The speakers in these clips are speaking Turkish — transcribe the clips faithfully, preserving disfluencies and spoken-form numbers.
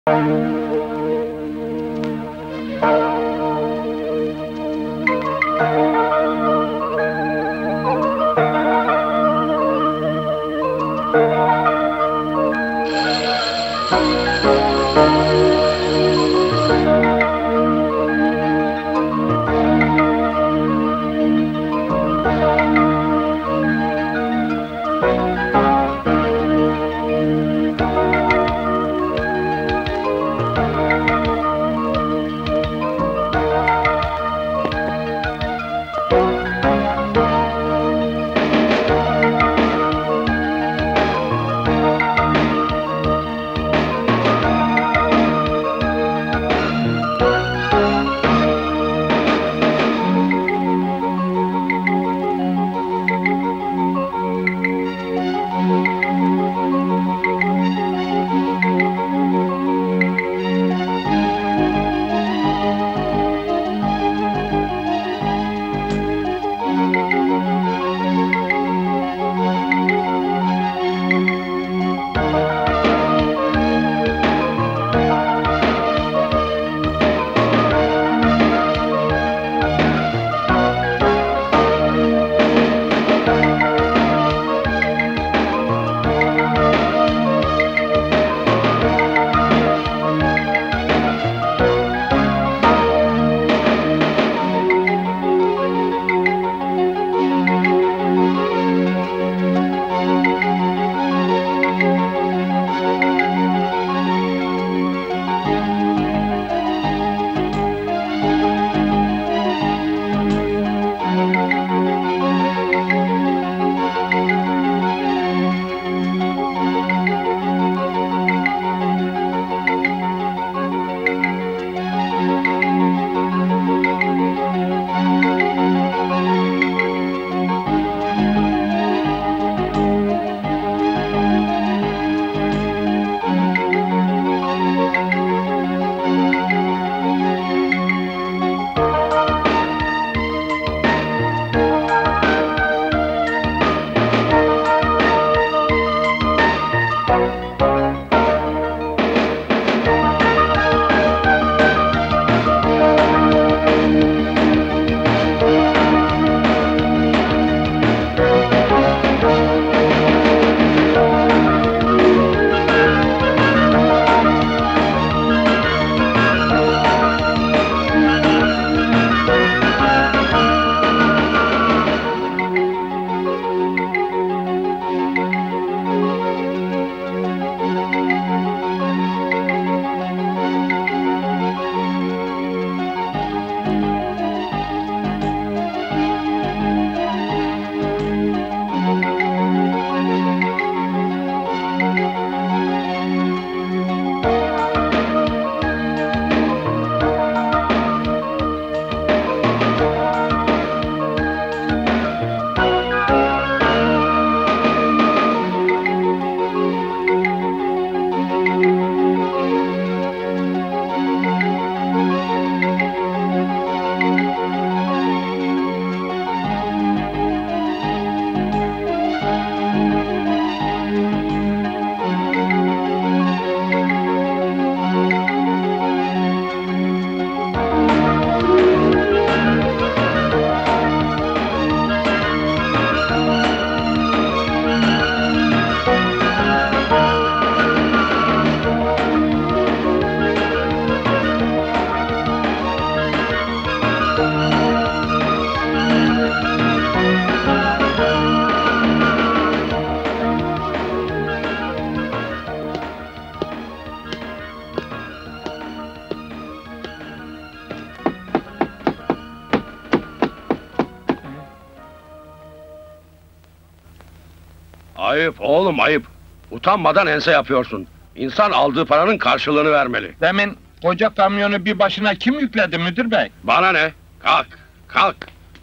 Ayıp oğlum, ayıp! Utanmadan ense yapıyorsun. İnsan aldığı paranın karşılığını vermeli. Demin koca kamyonu bir başına kim yükledi müdür bey? Bana ne? Kalk, kalk!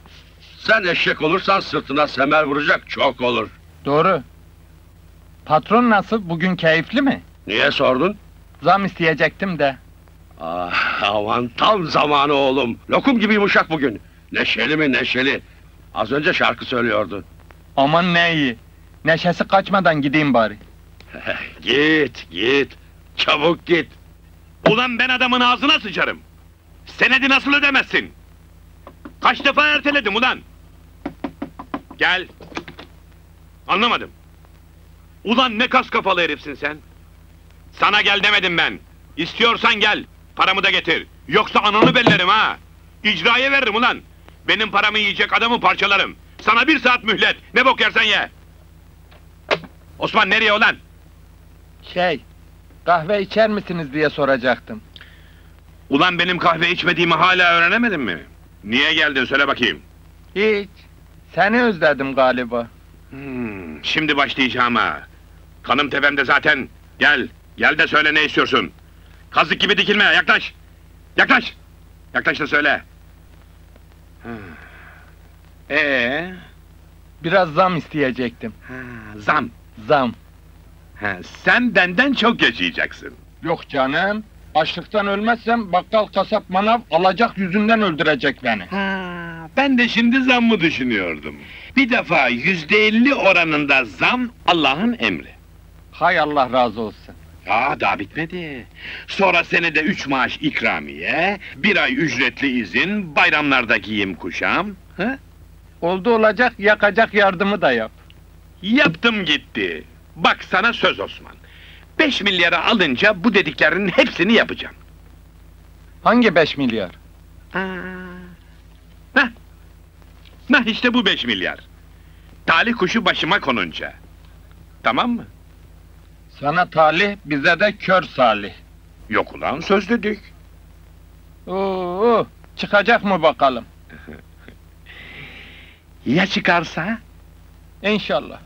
Sen eşek olursan sırtına semer vuracak çok olur. Doğru. Patron nasıl, bugün keyifli mi? Niye sordun? Zam isteyecektim de. Ah, aman tam zamanı oğlum! Lokum gibi yumuşak bugün! Neşeli mi neşeli! Az önce şarkı söylüyordu. Aman ne iyi! Neşesi kaçmadan gideyim bari. Git, git! Çabuk git! Ulan ben adamın ağzına sıçarım! Senedi nasıl ödemezsin? Kaç defa erteledim ulan? Gel! Anlamadım. Ulan ne kas kafalı herifsin sen! Sana gel demedim ben! İstiyorsan gel, paramı da getir! Yoksa ananı bellerim ha! İcraya veririm ulan! Benim paramı yiyecek adamı parçalarım! Sana bir saat mühlet, ne bok yersen ye! Osman nereye ulan? Şey, kahve içer misiniz diye soracaktım. Ulan benim kahve içmediğimi hala öğrenemedin mi? Niye geldin söyle bakayım? Hiç. Seni özledim galiba. Hmm, şimdi başlayacağım ha! Kanım tepemde zaten! Gel, gel de söyle ne istiyorsun? Kazık gibi dikilme, yaklaş! Yaklaş! Yaklaş da söyle! Ha. Ee, Biraz zam isteyecektim. ha, zam! Zam. Ha, sen benden çok yaşayacaksın! Yok canım. Açlıktan ölmezsem bakkal kasap manav alacak yüzünden öldürecek beni. Ha, ben de şimdi zammı düşünüyordum. Bir defa yüzde elli oranında zam Allah'ın emri. Hay Allah razı olsun. Aa, daha bitmedi. Sonra senede üç maaş ikramiye, bir ay ücretli izin, bayramlarda giyim kuşam. Ha? Oldu olacak yakacak yardımı da yap. Yaptım gitti. Bak sana söz Osman. Beş milyara alınca bu dediklerinin hepsini yapacağım. Hangi beş milyar? Aa. Hah. Hah, işte bu beş milyar. Talih kuşu başıma konunca. Tamam mı? Sana talih, bize de kör salih. Yok ulan, söz dedik. Oo, çıkacak mı bakalım? Ya çıkarsa? İnşallah.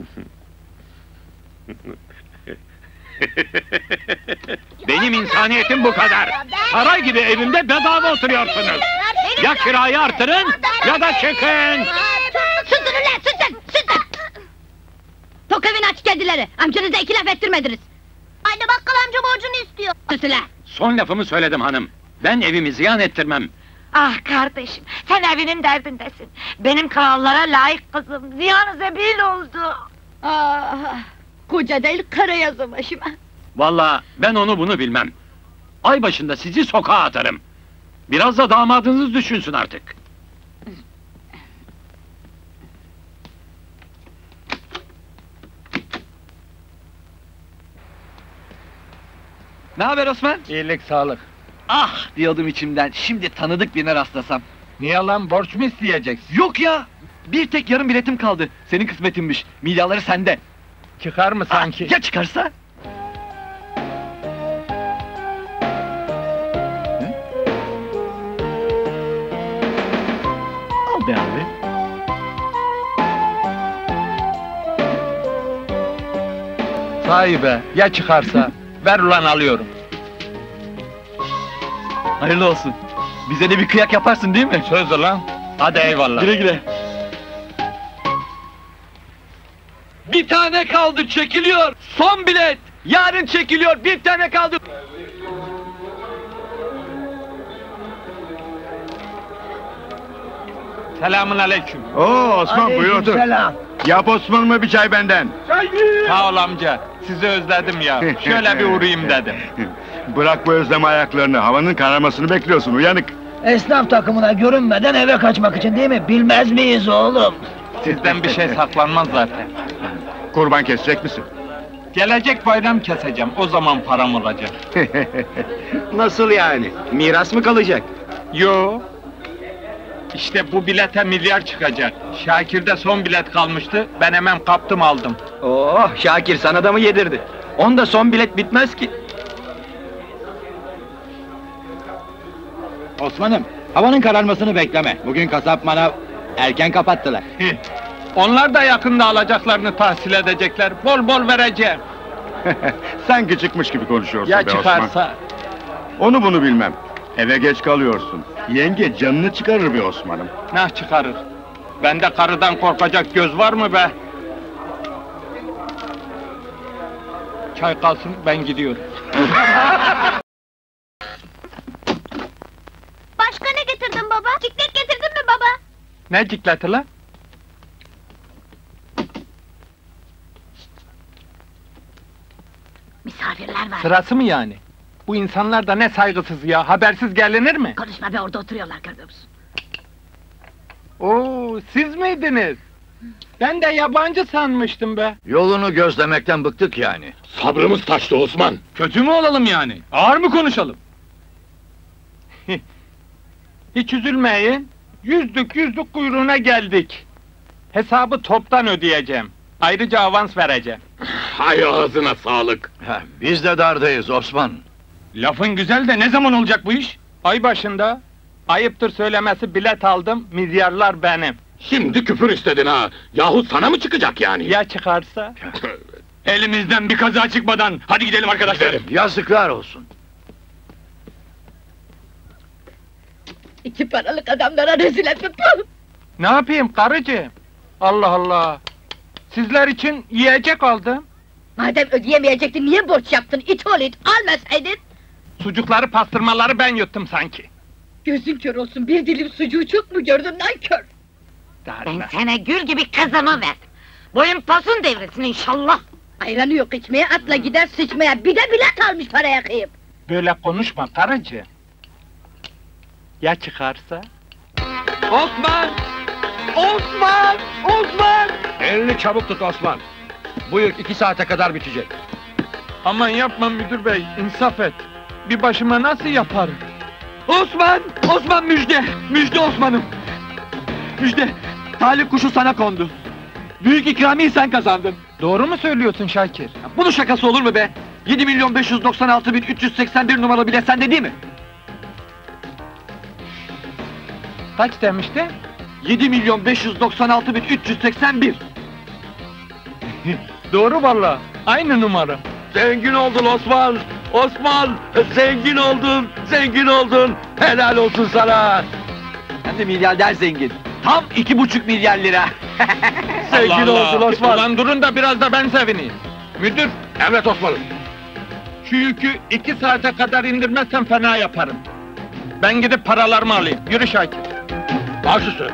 Benim insaniyetim bu kadar. Saray gibi evimde bedava oturuyorsunuz. Ya kirayı artırın ya da çıkın. Susun ulan, susun, susun! Tok evin aç kedileri, amcanıza iki laf ettirmediniz. Anne bakkal amca borcunu istiyor. Sus ulan! Son lafımı söyledim hanım. Ben evimi ziyan ettirmem. Ah kardeşim, sen evinin derdindesin. Benim krallara layık kızım, ziyanı zebil oldu. Ah, koca değil, kara yazı başıma. Vallahi ben onu bunu bilmem. Ay başında sizi sokağa atarım. Biraz da damadınız düşünsün artık. Ne haber Osman? İyilik sağlık. Ah diyordum içimden, şimdi tanıdık birine rastlasam. Niye lan, borç mu isteyeceksin? Yok ya! Bir tek yarım biletim kaldı, senin kısmetinmiş, milyaları sende. Çıkar mı Ah, sanki? ya çıkarsa? Hı? Al be abi. Sahi be, ya çıkarsa? Ver ulan, alıyorum. Hayırlı olsun. Bize de bir kıyak yaparsın değil mi? Söz ulan. Hadi eyvallah. Güle güle. Bir tane kaldı, çekiliyor! Son bilet! Yarın çekiliyor, bir tane kaldı! Selamun aleyküm. Oo Osman buyur otur. Yap Osman'ıma bir çay benden. Sağ ol amca, sizi özledim ya. Şöyle bir uğrayayım dedim. Bırak bu özleme ayaklarını, havanın kararmasını bekliyorsun uyanık. Esnaf takımına görünmeden eve kaçmak için değil mi? Bilmez miyiz oğlum? Sizden bir şey saklanmaz zaten. Kurban kesecek misin? Gelecek bayram keseceğim, o zaman param olacak. Nasıl yani? Miras mı kalacak? Yo. İşte bu bilete milyar çıkacak. Şakir'de son bilet kalmıştı, ben hemen kaptım aldım. Oh, Şakir sana da mı yedirdi? Onda son bilet bitmez ki. Osman'ım, havanın kararmasını bekleme. Bugün kasap manav erken kapattılar. Hih. Onlar da yakında alacaklarını tahsil edecekler, bol bol vereceğim. Sanki çıkmış gibi konuşuyorsun Ya be çıkarsa? Osman. Onu bunu bilmem. Eve geç kalıyorsun. Yenge canını çıkarır be Osman'ım. Nah çıkarır. Bende karıdan korkacak göz var mı be? Çay kalsın, ben gidiyorum. Başka ne getirdin baba? Ciklet getirdin mi baba? Ne cikleti lan? Misafirler var. Sırası mı yani? Bu insanlar da ne saygısız ya, habersiz gelinir mi? Konuşma be, orada oturuyorlar, görmüyor musun? Oo, siz miydiniz? Ben de yabancı sanmıştım be. Yolunu gözlemekten bıktık yani. Sabrımız taştı Osman. Kötü mü olalım yani? Ağır mı konuşalım? Hiç üzülmeyin. Yüzdük yüzdük kuyruğuna geldik. Hesabı toptan ödeyeceğim. Ayrıca avans vereceğim. Hay ağzına sağlık. Heh, biz de dardayız Osman. Lafın güzel de ne zaman olacak bu iş? Ay başında, ayıptır söylemesi, bilet aldım, milyarlar benim. Şimdi küfür istedin ha. Yahu sana mı çıkacak yani? Ya çıkarsa? Elimizden bir kaza çıkmadan, hadi gidelim arkadaşlar. Yazıklar olsun. İki paralık adamlara rezil ettim. Ne yapayım karıcığım? Allah Allah! Sizler için yiyecek aldım. Madem ödeyemeyecektin, niye borç yaptın? İt ol it, almasaydın! Sucukları, pastırmaları ben yuttum sanki. Gözün kör olsun, bir dilim sucuğu çok mu gördün nankör? Ben sana gül gibi kızımı verdim. Boyun posun devresin inşallah. Ayranı yok içmeye, atla gider sıçmaya, bir de bilet almış paraya kıyıp! Böyle konuşma karıcığım. Ya çıkarsa? Osman! Osman! Osman! Elini çabuk tut Osman. Bu yük iki saate kadar bitecek. Aman yapma müdür bey, insaf et. Bir başıma nasıl yaparım? Osman! Osman müjde! Müjde Osman'ım! Müjde! Talih kuşu sana kondu. Büyük ikramiyi sen kazandın. Doğru mu söylüyorsun Şakir? Bunun şakası olur mu be? yedi milyon beş yüz doksan altı bin üç yüz seksen bir numaralı bilet sende değil mi? Kaç demişti? yedi milyon beş yüz doksan altı bin üç yüz seksen bir. Doğru valla, aynı numara. Zengin oldun Osman. Osman, zengin oldun. Zengin oldun. Helal olsun sana. Hem de milyarder zengin. Tam iki buçuk milyar lira. Zengin Allah olsun Allah! Osman. Ulan durun da biraz da ben sevineyim. Müdür, Evet Osman'ım. şu yükü iki saate kadar indirmezsem fena yaparım. Ben gidip paralarımı alayım. Yürü Şakir. Baş üstüne.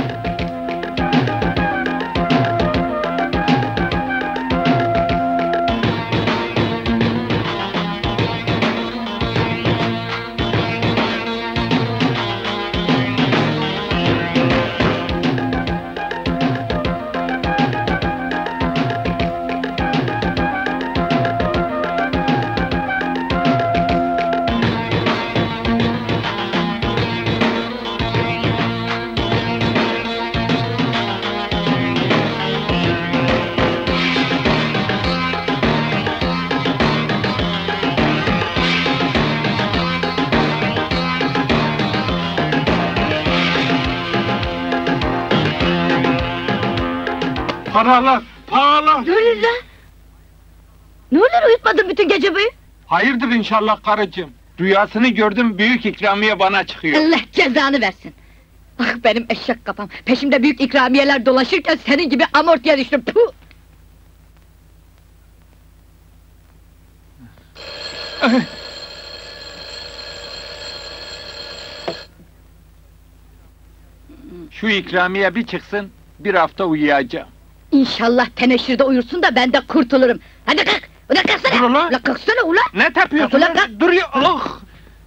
Paralar, paralar! Ne oluyor lan? Ne oluyor, uyutmadın bütün gece boyu? Hayırdır inşallah karıcığım. Rüyasını gördüm, büyük ikramiye bana çıkıyor. Allah cezanı versin! Ah benim eşek kafam, peşimde büyük ikramiyeler dolaşırken senin gibi amortiye düştüm, puh! Şu ikramiye bir çıksın, bir hafta uyuyacağım. İnşallah teneşirde uyursun da ben de kurtulurum. Hadi kalk! Ulan kalksana! Dur ulan! Ulan kalksana ulan! Ne tepiyorsun? Ulan kalk! Dur ya! Ah!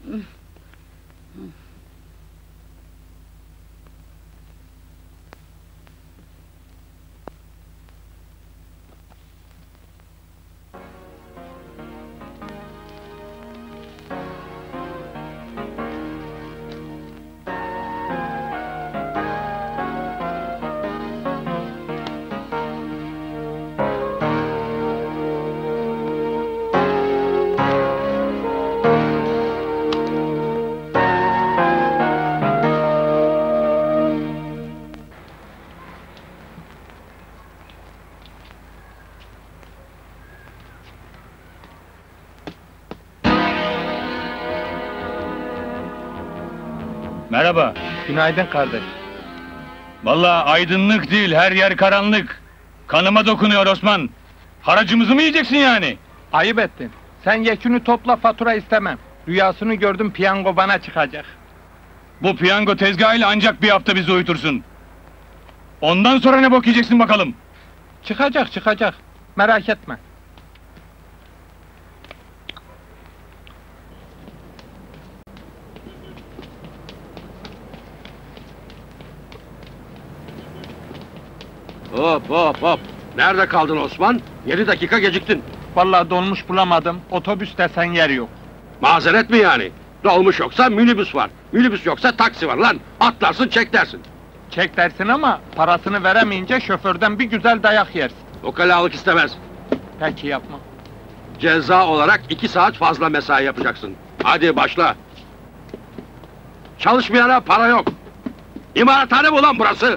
Merhaba. Günaydın kardeş. Vallahi aydınlık değil, her yer karanlık. Kanıma dokunuyor Osman. Haracımızı mı yiyeceksin yani? Ayıp ettin. Sen yekünü topla, fatura istemem. Rüyasını gördüm, piyango bana çıkacak. Bu piyango tezgahıyla ancak bir hafta bizi uyutursun. Ondan sonra ne bok yiyeceksin bakalım? Çıkacak, çıkacak. Merak etme. Hop hop hop. Nerede kaldın Osman? Yedi dakika geciktin. Vallahi dolmuş bulamadım. Otobüs desen yer yok. Mazeret mi yani? Dolmuş yoksa minibüs var. Minibüs yoksa taksi var lan. Atlarsın çek dersin. Çek dersin ama parasını veremeyince şoförden bir güzel dayak yersin. Ukalalık istemez. Peki yapma. Ceza olarak iki saat fazla mesai yapacaksın. Hadi başla. Çalışmayana para yok. İmarathane mi ulan burası?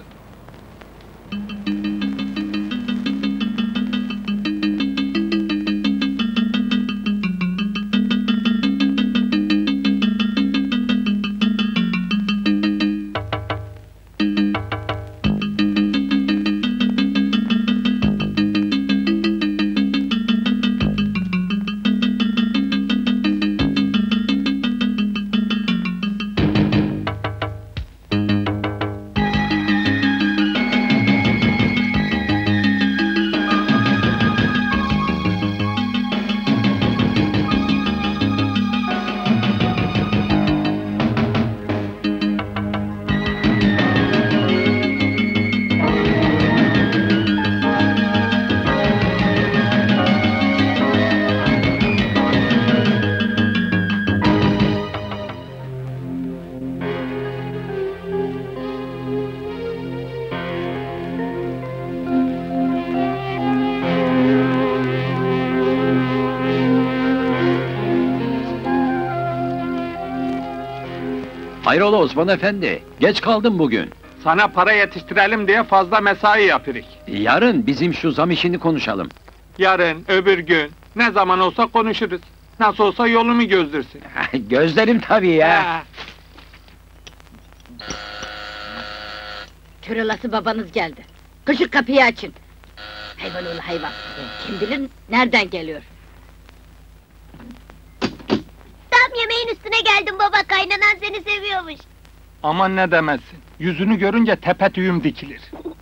Hayrola Osman Efendi, geç kaldın bugün. Sana para yetiştirelim diye fazla mesai yapırık. Yarın bizim şu zam işini konuşalım. Yarın, öbür gün, ne zaman olsa konuşuruz. Nasıl olsa yolumu gözlersin. Gözlerim tabii ya. Ha. Kör olası babanız geldi. Kışık kapıyı açın. Hayvan oğlu hayvan. Kim bilir nereden geliyor? Tam yemeğin üstüne geldim baba, kaynanan seni seviyormuş. Aman ne demezsin. Yüzünü görünce tepe tüyüm dikilir.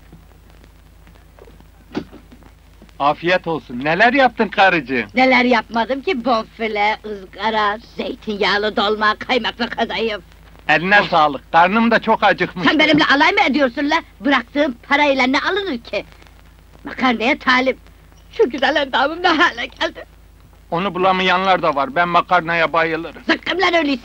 Afiyet olsun. Neler yaptın karıcığım? Neler yapmadım ki, bonfile, ızgara, zeytinyağlı dolma, kaymaklı kadayıf. Eline sağlık. Karnım da çok acıkmış. Sen benimle alay mı ediyorsun la? Bıraktığım parayla ne alınır ki? Makarnaya talim. Şu güzel endamım ne hale geldi? Onu bulamayanlar da var. Ben makarnaya bayılırım. Zıkkım lan öyleyse!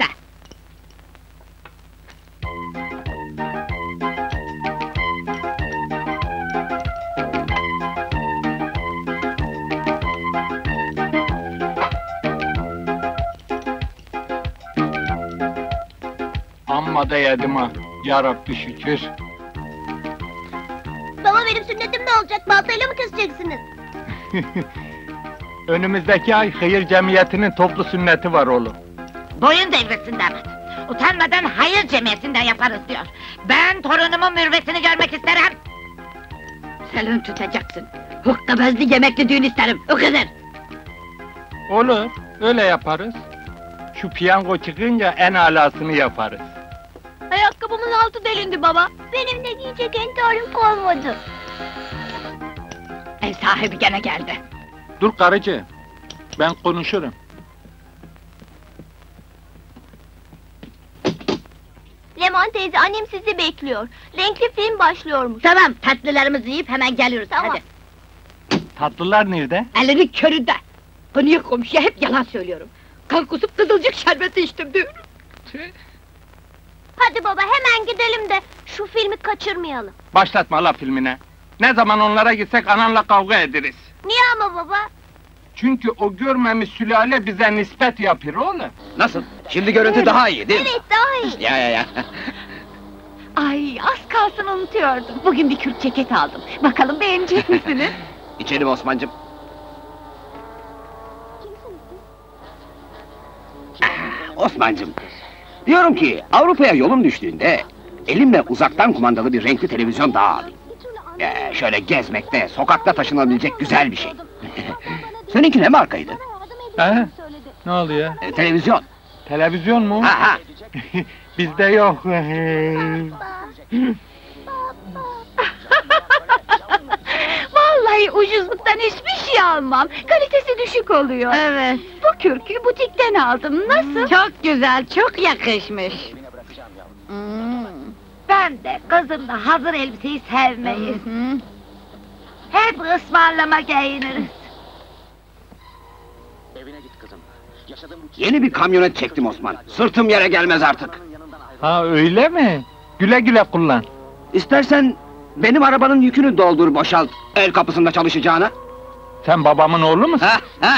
Amma da yedim ha. Yarabbi şükür. Baba benim sünnetim ne olacak, baltayla mı keseceksiniz? Önümüzdeki ay hayır cemiyetinin toplu sünneti var oğlum. Boyun devresin damat. Utanmadan hayır cemiyetinden yaparız diyor. Ben torunumun mürvetini görmek isterim. Selin tutacaksın. Hukka bezli yemekli düğün isterim, o kadar! Olur, öyle yaparız. Şu piyango çıkınca en alasını yaparız. Ayakkabımın altı delindi baba. Benim de giyecek entarim kalmadı. Ev sahibi gene geldi. Dur karıcığım, ben konuşurum. Leman teyze, annem sizi bekliyor. Renkli film başlıyormuş. Tamam, tatlılarımızı yiyip hemen geliyoruz, Tamam. hadi. Tatlılar nerede? Elini köründe! Konuya komşuya hep yalan söylüyorum. Kan kusup kızılcık şerbeti içtim diyorum. Hadi baba, hemen gidelim de şu filmi kaçırmayalım. Başlatma la filmine. Ne zaman onlara gitsek ananla kavga ederiz. Niye ama baba? Çünkü o görmemiş sülale bize nispet yapıyor oğlum. Nasıl? Şimdi görüntü daha iyi değil mi? Evet, daha iyi. Ya ya ya. Ay, az kalsın unutuyordum. Bugün bir kürk ceket aldım. Bakalım beğenecek misiniz? İçelim Osman'cım. Osman'cım, diyorum ki Avrupa'ya yolum düştüğünde elimle uzaktan kumandalı bir renkli televizyon daha alayım. Ee, şöyle gezmekte, sokakta taşınabilecek güzel bir şey. Seninki ne markaydı? He? Ne oluyor? Ee, televizyon. Televizyon mu? Ha ha. Bizde yok. Vallahi ucuzluktan hiçbir şey almam. Kalitesi düşük oluyor. Evet. Bu kürkü butikten aldım. Nasıl? Çok güzel, çok yakışmış. Hmm. Ben de kızımda hazır elbiseyi sevmeyi. Hı hı. Hep ısmarlama giyiniriz. Yeni bir kamyonet çektim Osman. Sırtım yere gelmez artık. Ha öyle mi? Güle güle kullan. İstersen benim arabanın yükünü doldur boşalt. El kapısında çalışacağına. Sen babamın oğlu musun?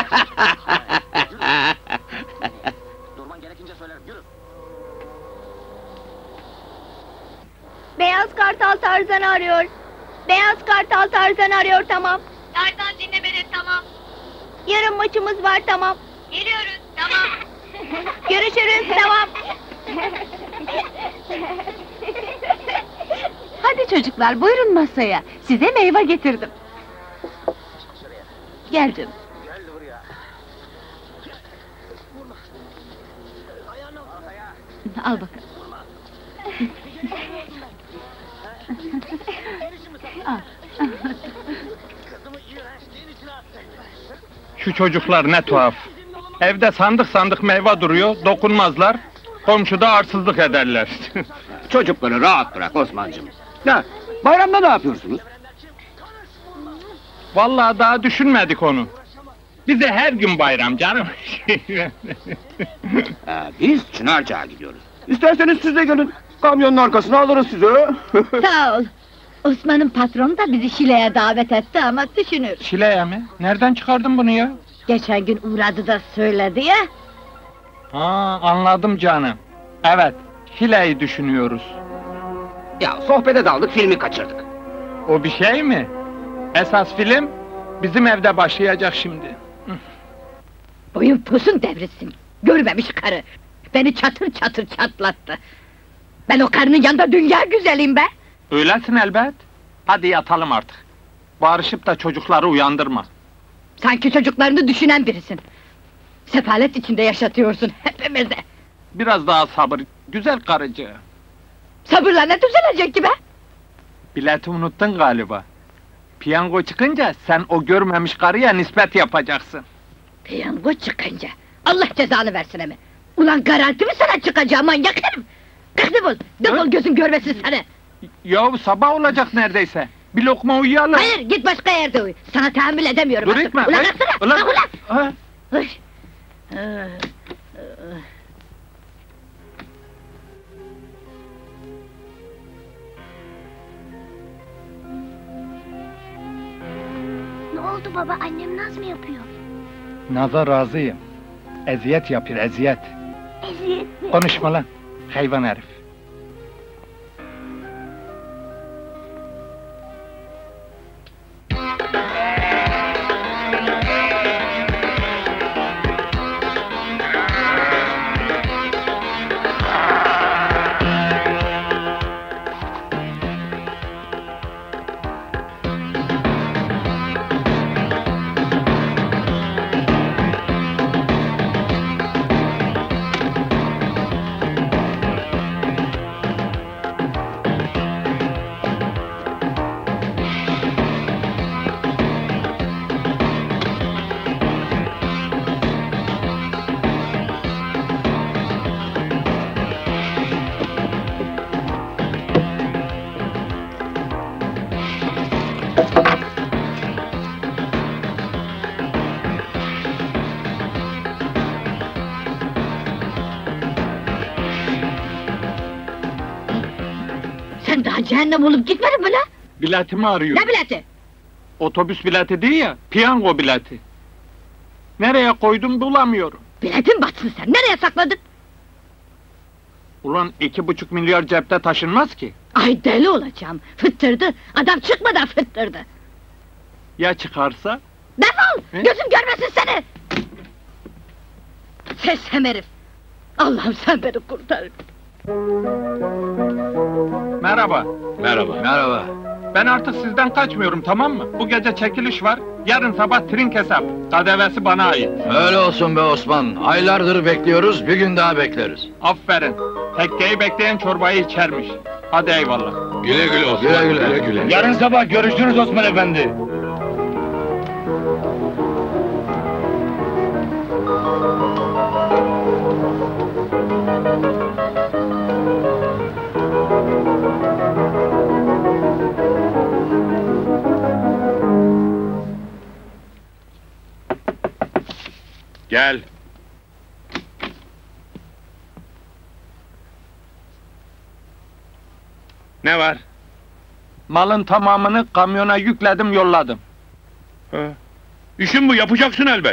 Beyaz Kartal Tarzan'ı arıyor. Beyaz Kartal Tarzan'ı arıyor, tamam. Tarzan dinle beni, tamam. Yarın maçımız var, tamam. Geliyoruz, tamam. Görüşürüz, tamam. Hadi çocuklar, buyurun masaya. Size meyve getirdim. Geldim. Al bakalım. Al. Şu çocuklar ne tuhaf. Evde sandık sandık meyve duruyor, dokunmazlar. Komşuda arsızlık ederler. Çocukları rahat bırak Osman'cığım. Ya bayramda ne yapıyorsunuz? Vallahi daha düşünmedik onu. Bize her gün bayram canım. Ha, biz Çınarca'ya gidiyoruz. İsterseniz siz de gelin. Kamyonun arkasına alırız sizi. Sağ ol. Osman'ın patronu da bizi Şile'ye davet etti ama düşünür. Şile'ye mi? Nereden çıkardın bunu ya? Geçen gün uğradı da söyledi ya. Ha, anladım canım. Evet, Şile'yi düşünüyoruz. Ya sohbete daldık, filmi kaçırdık. O bir şey mi? Esas film bizim evde başlayacak şimdi. Boyun posun devrilsin. Görmemiş karı. Beni çatır çatır çatlattı. Ben o karının yanında dünya güzeliyim be. Öylesin elbet. Hadi yatalım artık. Bağırışıp da çocukları uyandırma. Sanki çocuklarını düşünen birisin. Sefalet içinde yaşatıyorsun hepimizi. Biraz daha sabır, güzel karıcı. Sabırla ne düzelecek ki be? Bileti unuttun galiba. Piyango çıkınca sen o görmemiş karıya nispet yapacaksın. Piyango çıkınca. Allah cezanı versin emi. Ulan garanti mi sana çıkacağım manyak herif? Kalk defol, defol gözüm görmesin seni. Yahu sabah olacak neredeyse. Bir lokma uyuyalım. Hayır, git başka yerde uyu. Sana tahammül edemiyorum Dur artık. etme. Ulan Ay, kalksana, ulan- kalk ulan! Ha? Ay. Ah, ah. Ne oldu baba? Annem naz mı yapıyor? Naza razıyım. Eziyet yapıyor, eziyet. Eziyet mi? Konuşma lan, hayvan herif. Sen daha cehennem olup gitmedin mi lan? Biletimi arıyor. Ne bileti? Otobüs bileti değil ya, piyango bileti. Nereye koydum bulamıyorum. Biletin batsın sen, nereye sakladın? Ulan iki buçuk milyar cepte taşınmaz ki. Ay deli olacağım, fıttırdı, adam çıkmadan fıttırdı. Ya çıkarsa? Defol, He? gözüm görmesin seni! Sersem herif! Allah'ım sen beni kurtar! Merhaba. Merhaba. Merhaba. Ben artık sizden kaçmıyorum, tamam mı? Bu gece çekiliş var, yarın sabah trink hesap. K D V'si bana ait. Öyle olsun be Osman. Aylardır bekliyoruz, bir gün daha bekleriz. Aferin. Tekkeyi bekleyen çorbayı içermiş. Hadi eyvallah. Güle güle Osman. Güle güle. güle. Yarın sabah görüşürüz Osman Efendi. Gel. Ne var? Malın tamamını kamyona yükledim, yolladım. Ha. İşin bu, yapacaksın elbet.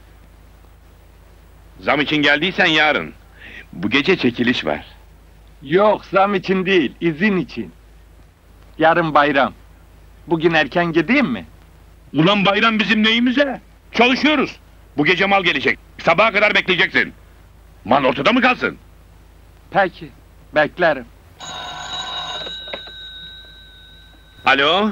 Zam için geldiysen yarın. Bu gece çekiliş var. Yok, zam için değil, izin için. Yarın bayram. Bugün erken gideyim mi? Ulan bayram bizim neyimize? Çalışıyoruz. Bu gece mal gelecek. Sabaha kadar bekleyeceksin. Mal ortada mı kalsın? Peki, beklerim. Alo?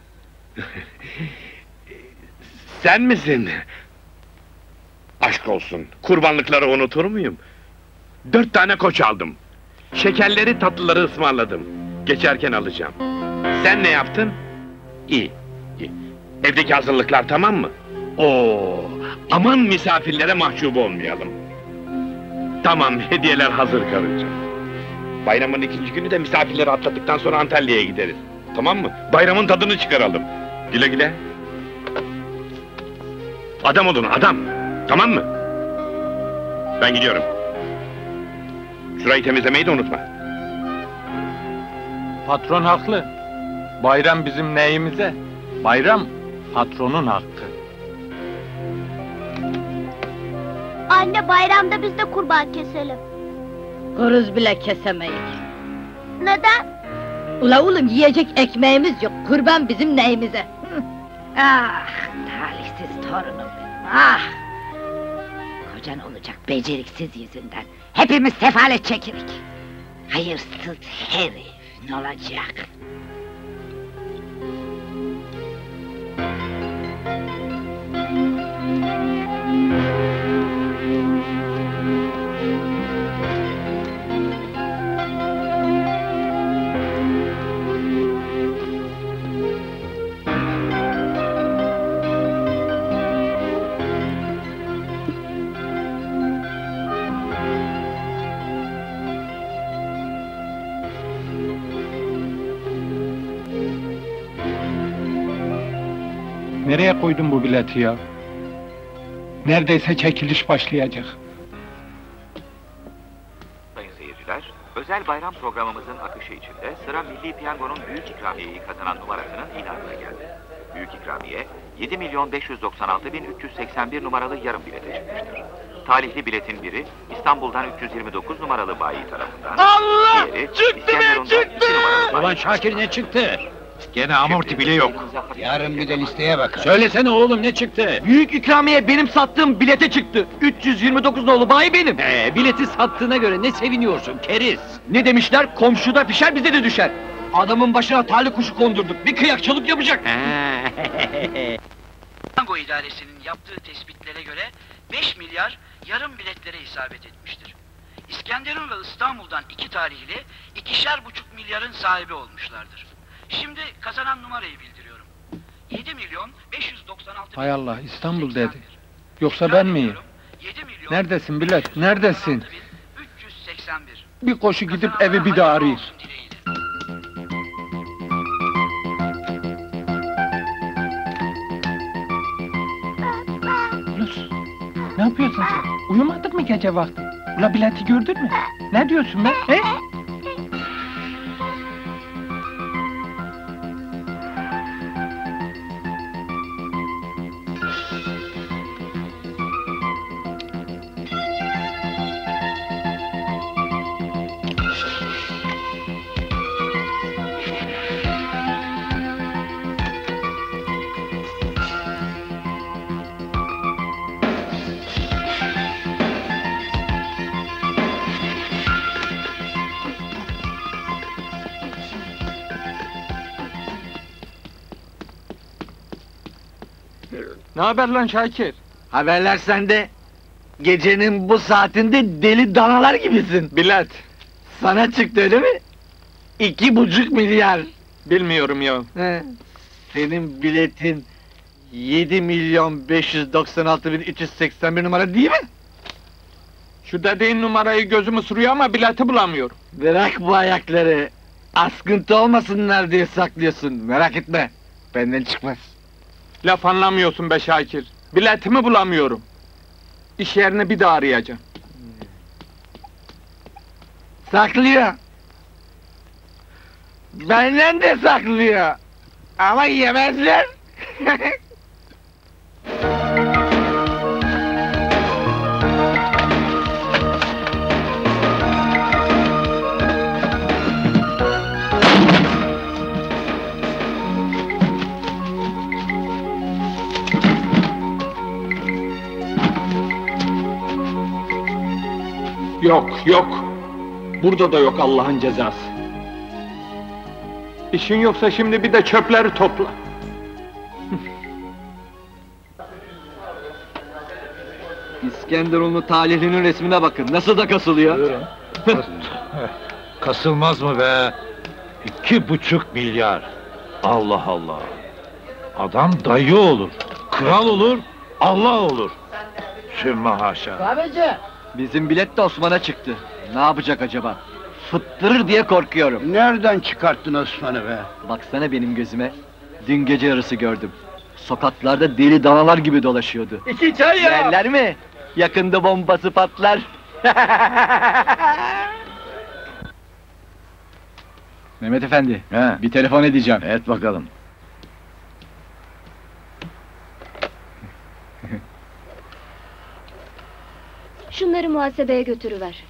Sen misin? Aşk olsun, kurbanlıkları unutur muyum? Dört tane koç aldım. Şekerleri, tatlıları ısmarladım. Geçerken alacağım. Sen ne yaptın? İyi, iyi. Evdeki hazırlıklar tamam mı? Oo, aman misafirlere mahcup olmayalım. Tamam, hediyeler hazır karıcığım. Bayramın ikinci günü de misafirleri atladıktan sonra Antalya'ya gideriz. Tamam mı? Bayramın tadını çıkaralım. Güle güle. Adam olun, adam! Tamam mı? Ben gidiyorum. Şurayı temizlemeyi de unutma. Patron haklı. Bayram bizim neyimize? Bayram, patronun hakkı. Anne, bayramda biz de kurban keselim. Horoz bile kesemeyiz. Neden? Ula oğlum, yiyecek ekmeğimiz yok, kurban bizim neyimize? Hı. Ah, talihsiz torunum benim, ah! Kocan olacak beceriksiz yüzünden, hepimiz sefalet çekirik. Hayırsız herif, ne olacak? Nereye koydun bu bileti ya? Neredeyse çekiliş başlayacak. Sayın seyirciler, özel bayram programımızın akışı içinde sıra Milli Piyango'nun büyük ikramiyeyi kazanan numarasının ilanına geldi. Büyük ikramiye yedi milyon beş yüz doksan altı bin üç yüz seksen bir numaralı yarım bilete çıkmıştır. Talihli biletin biri İstanbul'dan üç yüz yirmi dokuz numaralı bayi tarafından, Allah! diğeri Çıktı be, çıktı! Ulan Şakir ne çıktı? Gene amorti bile yok. Yarın bir de listeye bakın. Söylesene oğlum, ne çıktı? Büyük ikramiye benim sattığım bilete çıktı. üç yüz yirmi dokuz nolu bayi benim. Ee, bileti sattığına göre ne seviniyorsun keriz? Ne demişler? Komşuda pişer, bize de düşer. Adamın başına talih kuşu kondurduk. Bir kıyakçılık yapacak. Piyango İdaresi'nin yaptığı tespitlere göre beş milyar yarım biletlere isabet etmiştir. İskenderun ve İstanbul'dan iki talihli ikişer buçuk milyarın sahibi olmuşlardır. Şimdi kazanan numarayı bildiriyorum. yedi milyon beş yüz doksan altı bin. Hay Allah, İstanbul dedi. Yoksa ben miyim? Neredesin bilet, neredesin? üç yüz seksen bir. Bir koşu gidip evi bir daha arayayım. Yunus, ne yapıyorsun sen? Uyumadın mı gece vakti? Ula bileti gördün mü? Ne diyorsun be? He? Ne haber lan Şakir? Haberler sende. Gecenin bu saatinde deli danalar gibisin. Bilet. Sana çıktı öyle mi? İki buçuk milyar. Bilmiyorum ya. He. Senin biletin yedi milyon beş yüz doksan altı bin üç yüz seksen bir numara değil mi? Şu dediğin numarayı gözüm ısırıyor ama bileti bulamıyorum. Bırak bu ayakları. Askıntı olmasınlar diye saklıyorsun. Merak etme. Benden çıkmaz. Laf anlamıyorsun be Şakir. Biletimi bulamıyorum. İş yerini bir daha arayacağım. Saklıyor. Benden de saklıyor. Ama yemezler. Yok, yok. Burada da yok Allah'ın cezası. İşin yoksa şimdi bir de çöpleri topla. İskenderunlu talihlinin resmine bakın, nasıl da kasılıyor. Kasılmaz mı be? İki buçuk milyar. Allah Allah. Adam dayı olur, kral olur, Allah olur. Sümme haşa. Kahveci! Bizim bilet de Osman'a çıktı. Ne yapacak acaba? Fıttırır diye korkuyorum. Nereden çıkarttın Osman'ı be? Baksana benim gözüme. Dün gece yarısı gördüm. Sokaklarda deli danalar gibi dolaşıyordu. İki çay ya! Yerler mi? Yakında bombası patlar. Mehmet efendi, He. bir telefon edeceğim. Et bakalım. Şunları muhasebeye götürüver.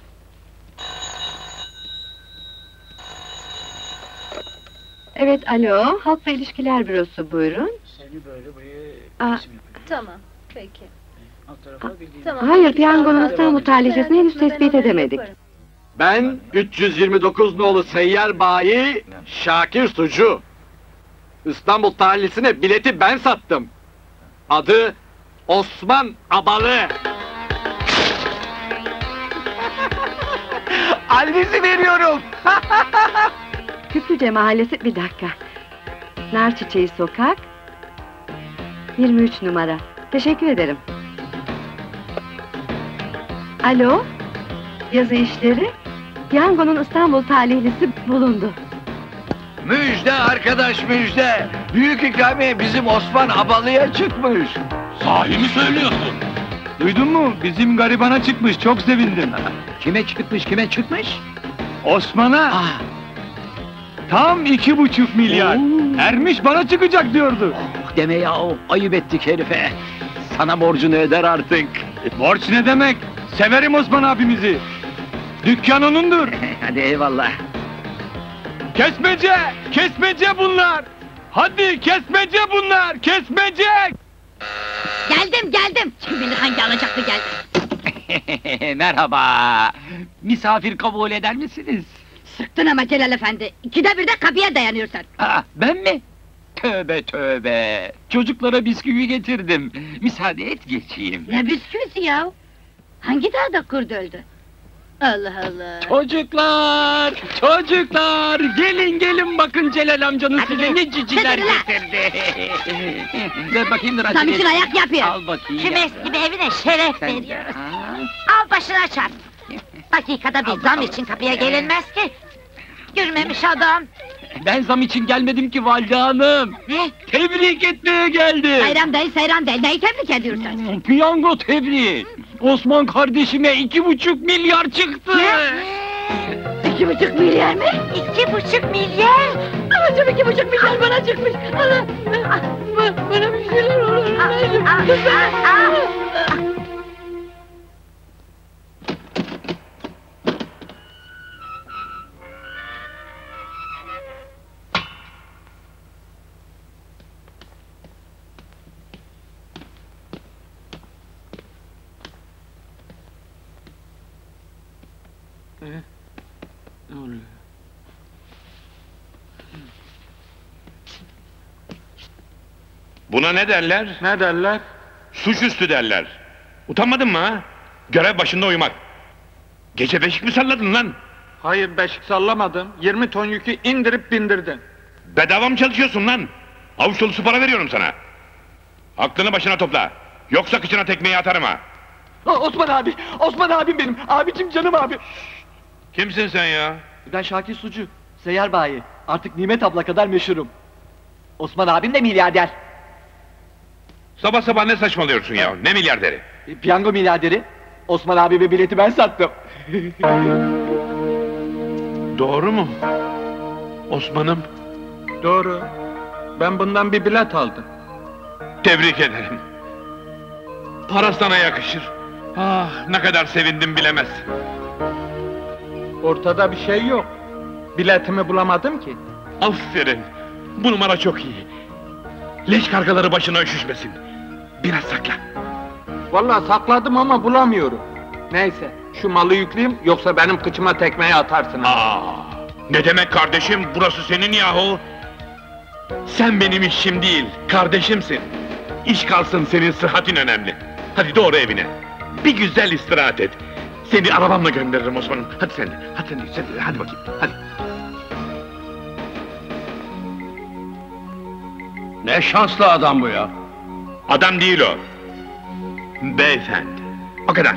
Evet, alo, Halkla İlişkiler Bürosu, buyurun. Seni böyle buraya... Aa, Tamam, peki. hayır, piyangonun İstanbul talihlisini henüz tespit edemedik. Ben üç yüz yirmi dokuz nolu seyyar bayi Şakir Sucu. İstanbul talihlisine bileti ben sattım. Adı Osman Abalı. Adresi veriyorum. Küplüce Mahallesi, bir dakika. Nar Çiçeği Sokak, yirmi üç numara. Teşekkür ederim. Alo, yazı işleri, piyangonun İstanbul talihlisi bulundu. Müjde arkadaş müjde! Büyük ikramiye bizim Osman Abalı'ya çıkmış! Sahi mi söylüyorsun? Duydun mu? Bizim garibana çıkmış, çok sevindim. Kime çıkmış, kime çıkmış? Osman'a! Tam iki buçuk milyar! Ermiş bana çıkacak diyordu. Deme ya, ayıp ettik herife! Sana borcunu öder artık! Borç ne demek? Severim Osman abimizi! Dükkan onundur! Hadi eyvallah! Kesmece! Kesmece bunlar! Hadi kesmece bunlar! Kesmece! Geldim geldim. Kim bilir hangi alacaklı geldi. Merhaba! Misafir kabul eder misiniz? Sıktın ama Celal Efendi. İkide bir de kapıya dayanıyorsun. Aa, ben mi? Tövbe tövbe! Çocuklara bisküvi getirdim. Müsaade et geçeyim. Ne bisküvisi ya? Hangi dağda kurt öldü? Allah Allah. Çocuklar, çocuklar, gelin gelin bakın Celal amcanız Hadi size gel. ne ciciler Hadi lan. getirdi. Ver bakayım da Zam için ayak yapıyor. Al bakayım. Kim eski bir evine şeref Sen de, veriyoruz. ha? Al başına çarp. Dakikada bir zam için kapıya gelinmez ki. Görmemiş adam. Ben zam için gelmedim ki valide hanım. Ne? Tebrik etmeye geldim. Sayram değil sayram değil. Neyi tebrik ediyorsun? Piyango tebriği. Osman kardeşime iki buçuk milyar çıktı. İki buçuk milyar mı? İki buçuk milyar? Anacığım iki buçuk milyar bana çıkmış. Ana, bana, bana bir şeyler olur. Ne oluyor? Buna ne derler? Ne derler? Suçüstü derler. Utanmadın mı ha? Görev başında uyumak. Gece beşik mi salladın lan? Hayır beşik sallamadım. yirmi ton yükü indirip bindirdin. Bedava mı çalışıyorsun lan? Avuç dolusu para veriyorum sana. Aklını başına topla. Yoksa kıçına tekmeyi atarım ha. Osman abi, Osman abim benim. Abicim canım abi. Kimsin sen ya? Ben Şakir Sucu, seyyar bayi. Artık Nimet abla kadar meşhurum. Osman abim de milyarder. Sabah sabah ne saçmalıyorsun ya? Ne milyarderi? Piyango milyarderi. Osman abime bileti ben sattım. Doğru mu? Osman'ım. Doğru. Ben bundan bir bilet aldım. Tebrik ederim. Para sana yakışır. Ah, ne kadar sevindim bilemezsin. Ortada bir şey yok. Biletimi bulamadım ki. Aferin. Bu numara çok iyi. Leş kargaları başına üşüşmesin. Biraz sakla. Vallahi sakladım ama bulamıyorum. Neyse, şu malı yükleyeyim, yoksa benim kıçıma tekmeyi atarsın. Aa, ne demek kardeşim? Burası senin yahu. Sen benim işim değil, kardeşimsin. İş kalsın, senin sıhhatin önemli. Hadi doğru evine. Bir güzel istirahat et. Seni arabamla gönderirim Osman'ım. Hadi sen de, hadi sen de, sen de, hadi bakayım, hadi. Ne şanslı adam bu ya. Adam değil o. Beyefendi. O kadar.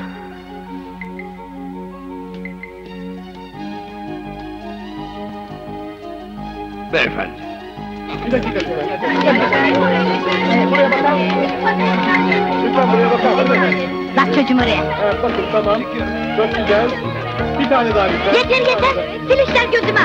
Beyefendi. Bir dakika. Buraya bakar mısınız? Lütfen buraya bakar mısınız? Bak çocuğum oraya. Evet, bakın tamam. Çok güzel. Bir tane daha lütfen. Yeter yeter. Sil işler gözüme.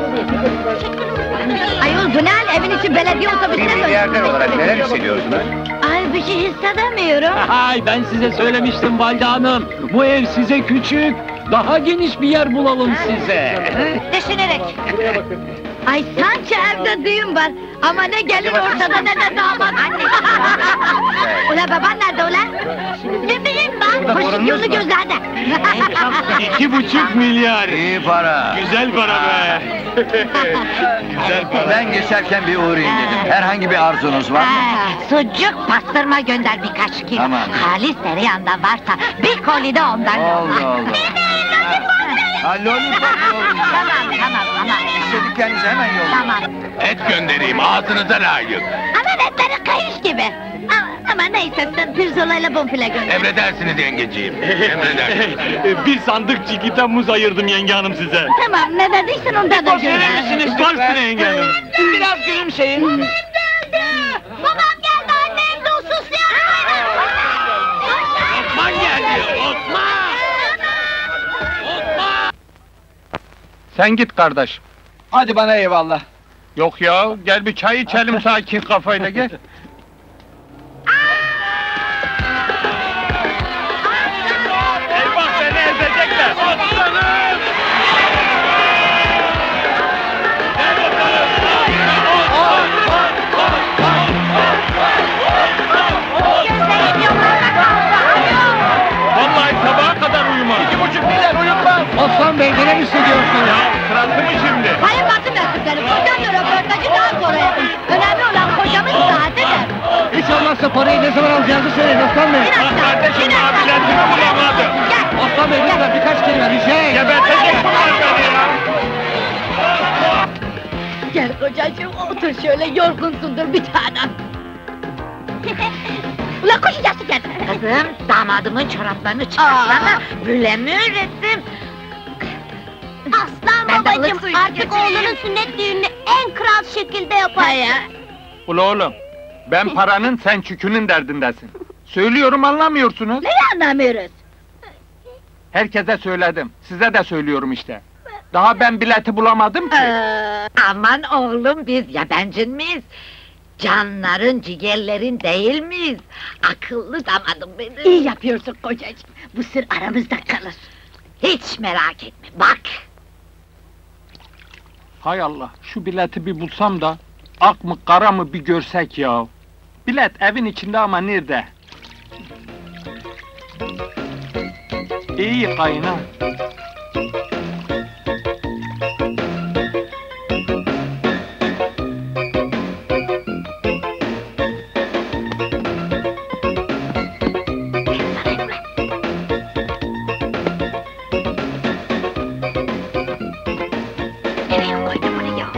Ayol bu ne hal? Evin içi belediye otobüsüne dönüyor. Milyarder olarak neler hissediyorsunuz? Ay bir şey hissedemiyorum. Ay ben size söylemiştim Valide Hanım. Bu ev size küçük. Daha geniş bir yer bulalım size. Düşünerek. Buraya bakın. Ay sanki evde düğün var. Ama ne gelin ortada ne de damat. Ula baban nerede ulan? Bebeğim ben. Koşun yolu gözlerde. İki buçuk milyar. İyi para. Güzel para be. Güzel para. Ben geçerken bir uğrayayım dedim. Herhangi bir arzunuz var mı? Ha, sucuk pastırma gönder birkaç kilo. Tamam. Halis tereyağından varsa bir koli de ondan. Oldu oldu. Ha, lollipop yollayacağım. Tamam tamam tamam. İstediklerinizi hemen yollayın. Tamam. Et göndereyim, ağzınıza layık. Ama etleri kayış gibi. Ama, ama neyse sen pirzolayla bonfile gönder. Emredersiniz yengeciğim, emredersiniz. Bir sandık çikita muz ayırdım yenge hanım size. Tamam ne dediysen onda da gönder. Verir misiniz? Varsın yenge hanım. Biraz gülümseyin. Babam geldi annem dostuz ya. Osman geldi, Osman! Sen git kardeş. Hadi bana eyvallah. Yok ya, gel bir çay içelim sakin kafayla gel. Eyvah beni ezecekler! Aslanım! Gel bakalım! Vallahi sabaha kadar uyumam. İki buçuk milyar uyumaz. Osman Bey neler hissediyorsunuz? Ya sırası mı şimdi? Hayır batı mektupları. Kocamla röportajı daha sonra yapın. Önemli olan kocamın saatidir. Hiç olmazsa parayı ne zaman alacağınızı söyleyin Osman Bey. Bir dakika. Kardeşim bir dakika. abilerimi bulamadım. Gel. Osman Bey lütfen birkaç kelime rica edin. Gebertecek bunlar beni ya. Gel kocacığım otur şöyle yorgunsundur bir tanem. Ulan koşacaksın gel. Kızım damadımın çoraplarını çıkarsana. Böyle mi öğrettim? Aslan Ben de ılık babacığım suyu artık getireyim. oğlunun sünnet düğününü en kral şekilde yapar. Ya. Ula oğlum, ben paranın sen çükünün derdindesin. Söylüyorum anlamıyorsunuz. Neyi anlamıyoruz? Herkese söyledim, size de söylüyorum işte. Daha ben bileti bulamadım ki. Ee, aman oğlum biz yabancın mıyız? Canların, ciğerlerin değil miyiz? Akıllı damadım benim. İyi yapıyorsun kocacığım. Bu sır aramızda kalır. Hiç merak etme, bak. Hay Allah, şu bileti bir bulsam da... ...ak mı kara mı bir görsek ya. Bilet evin içinde ama nerede? İyi kayına. Nereye koydun bunu ya?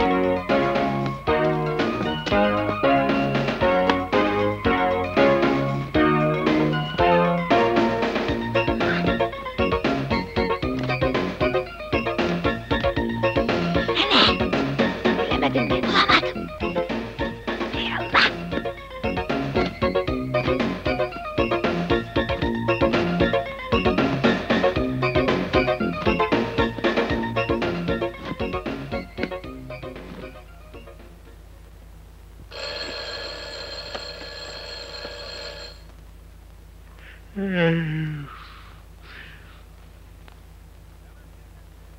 Bilemedin mi? Bulamadım. Ey Allah!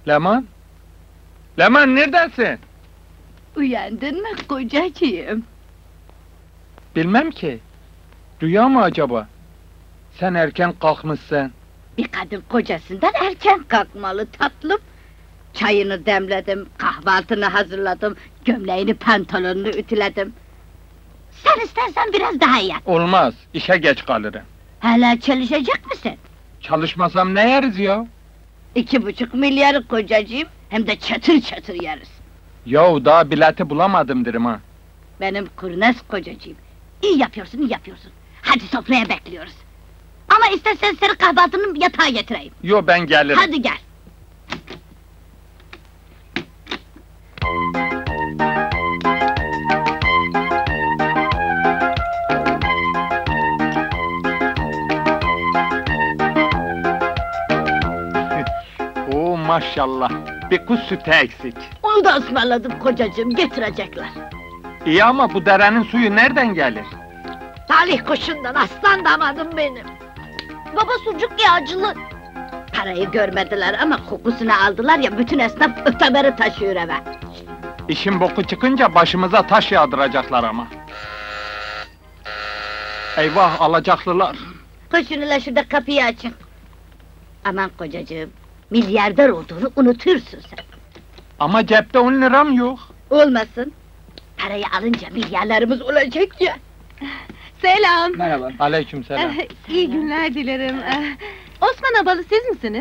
Leman? Leman neredesin? Uyandın mı kocacığım? Bilmem ki. Rüya mı acaba? Sen erken kalkmışsın. Bir kadın kocasından erken kalkmalı tatlım. Çayını demledim, kahvaltını hazırladım, gömleğini pantolonunu ütüledim. Sen istersen biraz daha yat. Olmaz, işe geç kalırım. Hala çalışacak mısın? Çalışmasam ne yeriz ya? İki buçuk milyarı kocacığım, hem de çatır çatır yeriz. Yahu daha bileti bulamadım derim ha. Benim kurnaz kocacığım. İyi yapıyorsun, iyi yapıyorsun. Hadi sofraya bekliyoruz. Ama istersen seni kahvaltının yatağa getireyim. Yo ben gelirim. Hadi gel. Oo maşallah, bir kuş sütü eksik. Onu da ısmarladım kocacığım, getirecekler. İyi ama bu derenin suyu nereden gelir? Talih kuşundan, aslan damadım benim. Baba sucuk yağcılı. Parayı görmediler ama kokusunu aldılar ya, bütün esnaf öteberi taşıyor eve. İşin boku çıkınca başımıza taş yağdıracaklar ama. Eyvah, alacaklılar. Koşun ile şurada kapıyı açın. Aman kocacığım, milyarder olduğunu unutursun sen. Ama cepte on liram yok. Olmasın. Parayı alınca milyarlarımız olacak ya. Selam. Merhaba. Aleykümselam. Eh, İyi günler dilerim. Eh, Osman Abalı siz misiniz?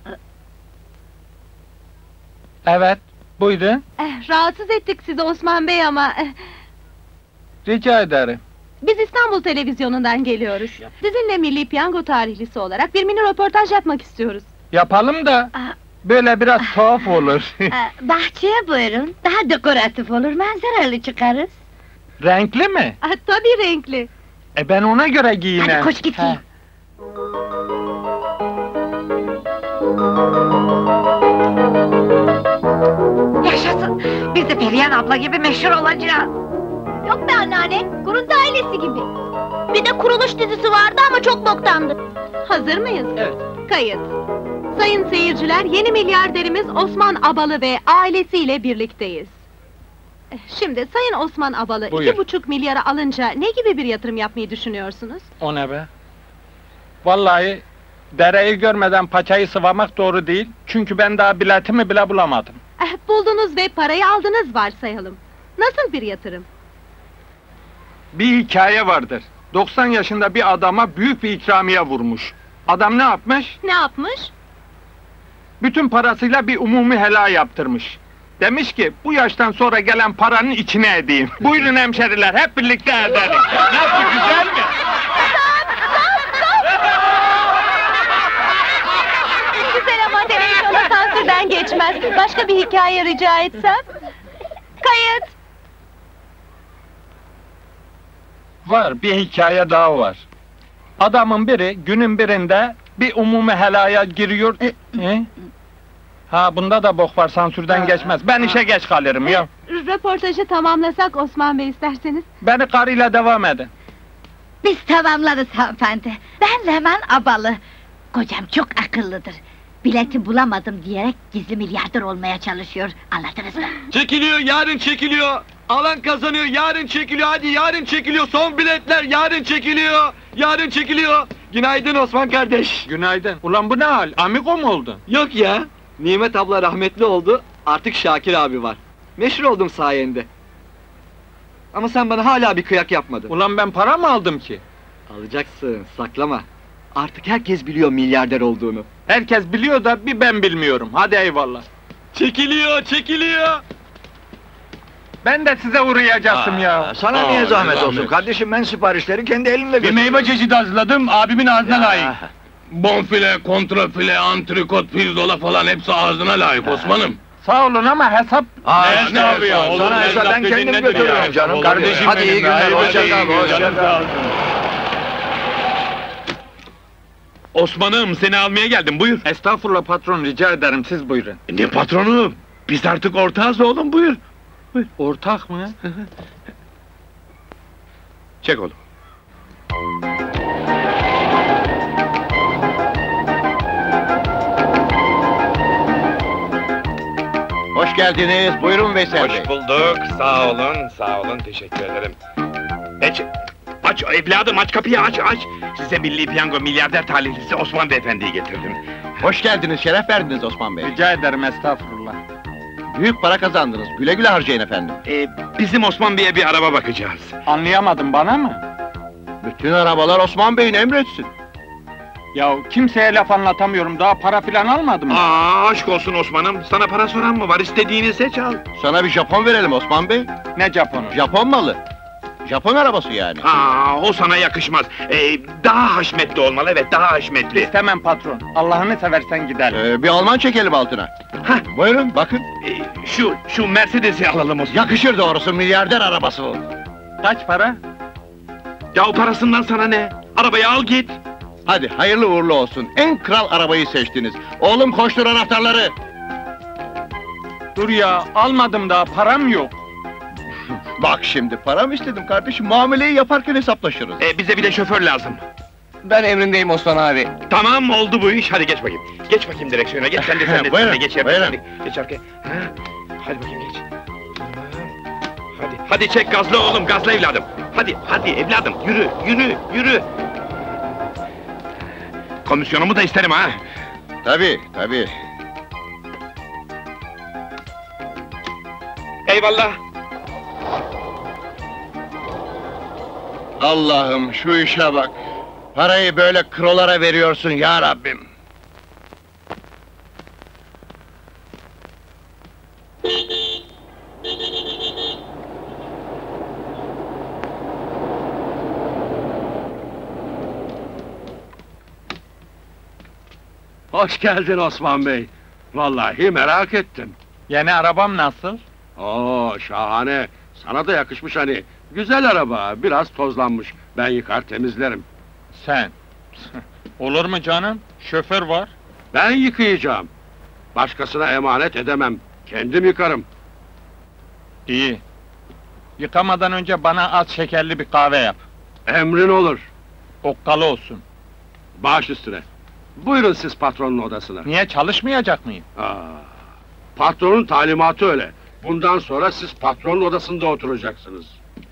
Evet, buyurun. Eh, rahatsız ettik sizi Osman Bey ama... eh, Rica ederim. Biz İstanbul Televizyonu'ndan geliyoruz. Sizinle Milli Piyango tarihlisi olarak bir mini röportaj yapmak istiyoruz. Yapalım da, böyle biraz tuhaf olur. Ee, bahçeye buyurun, daha dekoratif olur, manzaralı çıkarız. Renkli mi? Ah, tabii renkli. E ben ona göre giyineyim. Hadi koş git giyin. Yaşasın! Biz de Perihan abla gibi meşhur olacağız. Yok be anneanne, Kuruntu ailesi gibi. Bir de kuruluş dizisi vardı ama çok boktandı. Hazır mıyız? Evet. Kayıt. Sayın seyirciler, yeni milyarderimiz Osman Abalı ve ailesiyle birlikteyiz. Eh, Şimdi Sayın Osman Abalı Buyur. iki buçuk milyara alınca ne gibi bir yatırım yapmayı düşünüyorsunuz? O ne be? Vallahi, dereyi görmeden paçayı sıvamak doğru değil. Çünkü ben daha biletimi bile bulamadım. Eh, buldunuz ve parayı aldınız varsayalım. Nasıl bir yatırım? Bir hikaye vardır. doksan yaşında bir adama büyük bir ikramiye vurmuş. Adam ne yapmış? Ne yapmış? Bütün parasıyla bir umumi helal yaptırmış. Demiş ki, bu yaştan sonra gelen paranın içine edeyim. Buyurun hemşeriler, hep birlikte edelim. Nasıl, güzel mi? Güzel ama televizyonda sansürden geçmez. Başka bir hikaye rica etsem? Kayıt! Var, bir hikaye daha var. Adamın biri, günün birinde bir umumi helaya giriyor... He? Ha, bunda da bok var, sansürden geçmez. Ben işe geç kalırım ya. Röportajı tamamlasak Osman Bey isterseniz. Beni karıyla devam edin. Biz tamamlarız hanımefendi. Ben Leman Abalı. Kocam çok akıllıdır. Bileti bulamadım diyerek gizli milyarder olmaya çalışıyor. Anladınız mı? Çekiliyor, yarın çekiliyor. Alan kazanıyor, yarın çekiliyor. Hadi yarın çekiliyor. Son biletler yarın çekiliyor. Yarın çekiliyor. Günaydın Osman kardeş. Günaydın. Ulan bu ne hal? Amigo mu oldun? Yok ya. Nimet abla rahmetli oldu. Artık Şakir abi var. Meşhur oldum sayende. Ama sen bana hala bir kıyak yapmadın. Ulan ben para mı aldım ki? Alacaksın, saklama. Artık herkes biliyor milyarder olduğunu. Herkes biliyor da bir ben bilmiyorum. Hadi eyvallah. Çekiliyor, çekiliyor. Ben de size uğrayacaktım ya. Sana niye zahmet olsun kardeşim, ben siparişleri kendi elimle Bir götürüyorum. meyve çeşidi hazırladım, abimin ağzına Ya. layık. Bonfile, kontrafile, antrikot, pirzola falan hepsi ağzına layık Osman'ım. Sağ olun ama hesap... Aa, Ne işte hesabı ya? sana Olur, hesap ben hesap dediğin kendim nedir götürüyorum ya? canım Olur kardeşim. ya. Hadi iyi Benim günler, ya, hoşça iyi kal, günler, hoşça canım kal. sağ olsun. Osman'ım, seni almaya geldim, buyur. Estağfurullah patron, rica ederim, siz buyurun. Ne patronu? Biz artık ortağız oğlum, buyur. Ortak mı? Çek oğlum. Hoş geldiniz. Buyurun Veysel Bey. Hoş bulduk. Sağ olun, sağ olun. Teşekkür ederim. Aç, aç evladım, aç kapıyı, aç, aç. Size Milli Piyango milyarder talihlisi Osman Beyefendi'yi getirdim. Hoş geldiniz, şeref verdiniz Osman Bey. Rica ederim, estağfurullah. Büyük para kazandınız. Güle güle harcayın efendim. Ee, bizim Osman Bey'e bir araba bakacağız. Anlayamadım, bana mı? Bütün arabalar Osman Bey'in, emretsin. Ya kimseye laf anlatamıyorum, daha para filan almadım mı? Aa, aşk olsun Osman'ım. Sana para soran mı var? İstediğini seç al. Sana bir Japon verelim Osman Bey. Ne Japonu? Japon malı. Japon arabası yani. Aa, o sana yakışmaz. Ee, daha haşmetli olmalı, evet, daha haşmetli. İstemem patron, Allah'ını seversen gidelim. Ee, bir Alman çekelim altına. Hah, buyurun, bakın. Ee, şu, şu Mercedes'i alalım Osman. Yakışır doğrusu, milyarder arabası o. Kaç para? Ya o parasından sana ne? Arabayı al git. Hadi, hayırlı uğurlu olsun. En kral arabayı seçtiniz. Oğlum koştur anahtarları. Dur ya, almadım daha, param yok. Bak şimdi, para mı istedim kardeşim? Muameleyi yaparken hesaplaşırız. Ee, bize bir de şoför lazım. Ben emrindeyim Osman abi. Tamam, oldu bu iş. Hadi geç bakayım. Geç bakayım direksiyona. Geç sen de sen de. Buyurun, sen de geç buyurun. Hadi, geç arkaya. Ha, hadi bakayım geç. Hadi, hadi çek gazla oğlum, gazla evladım. Hadi, hadi evladım, yürü, yürü, yürü. Komisyonumu da isterim ha. Tabii, tabii. Eyvallah. Allah'ım şu işe bak. Parayı böyle krolara veriyorsun ya Rabbim. Hoş geldin Osman Bey. Vallahi merak ettim. Yeni arabam nasıl? Oo, şahane. Sana da yakışmış hani. Güzel araba, biraz tozlanmış. Ben yıkar temizlerim. Sen. Olur mu canım? Şoför var. Ben yıkayacağım. Başkasına emanet edemem. Kendim yıkarım. İyi. Yıkamadan önce bana az şekerli bir kahve yap. Emrin olur. Okkalı olsun. Baş üstüne. Buyurun siz patronun odasına. Niye, çalışmayacak mıyım? Aa, patronun talimatı öyle. Bundan sonra siz patronun odasında oturacaksınız.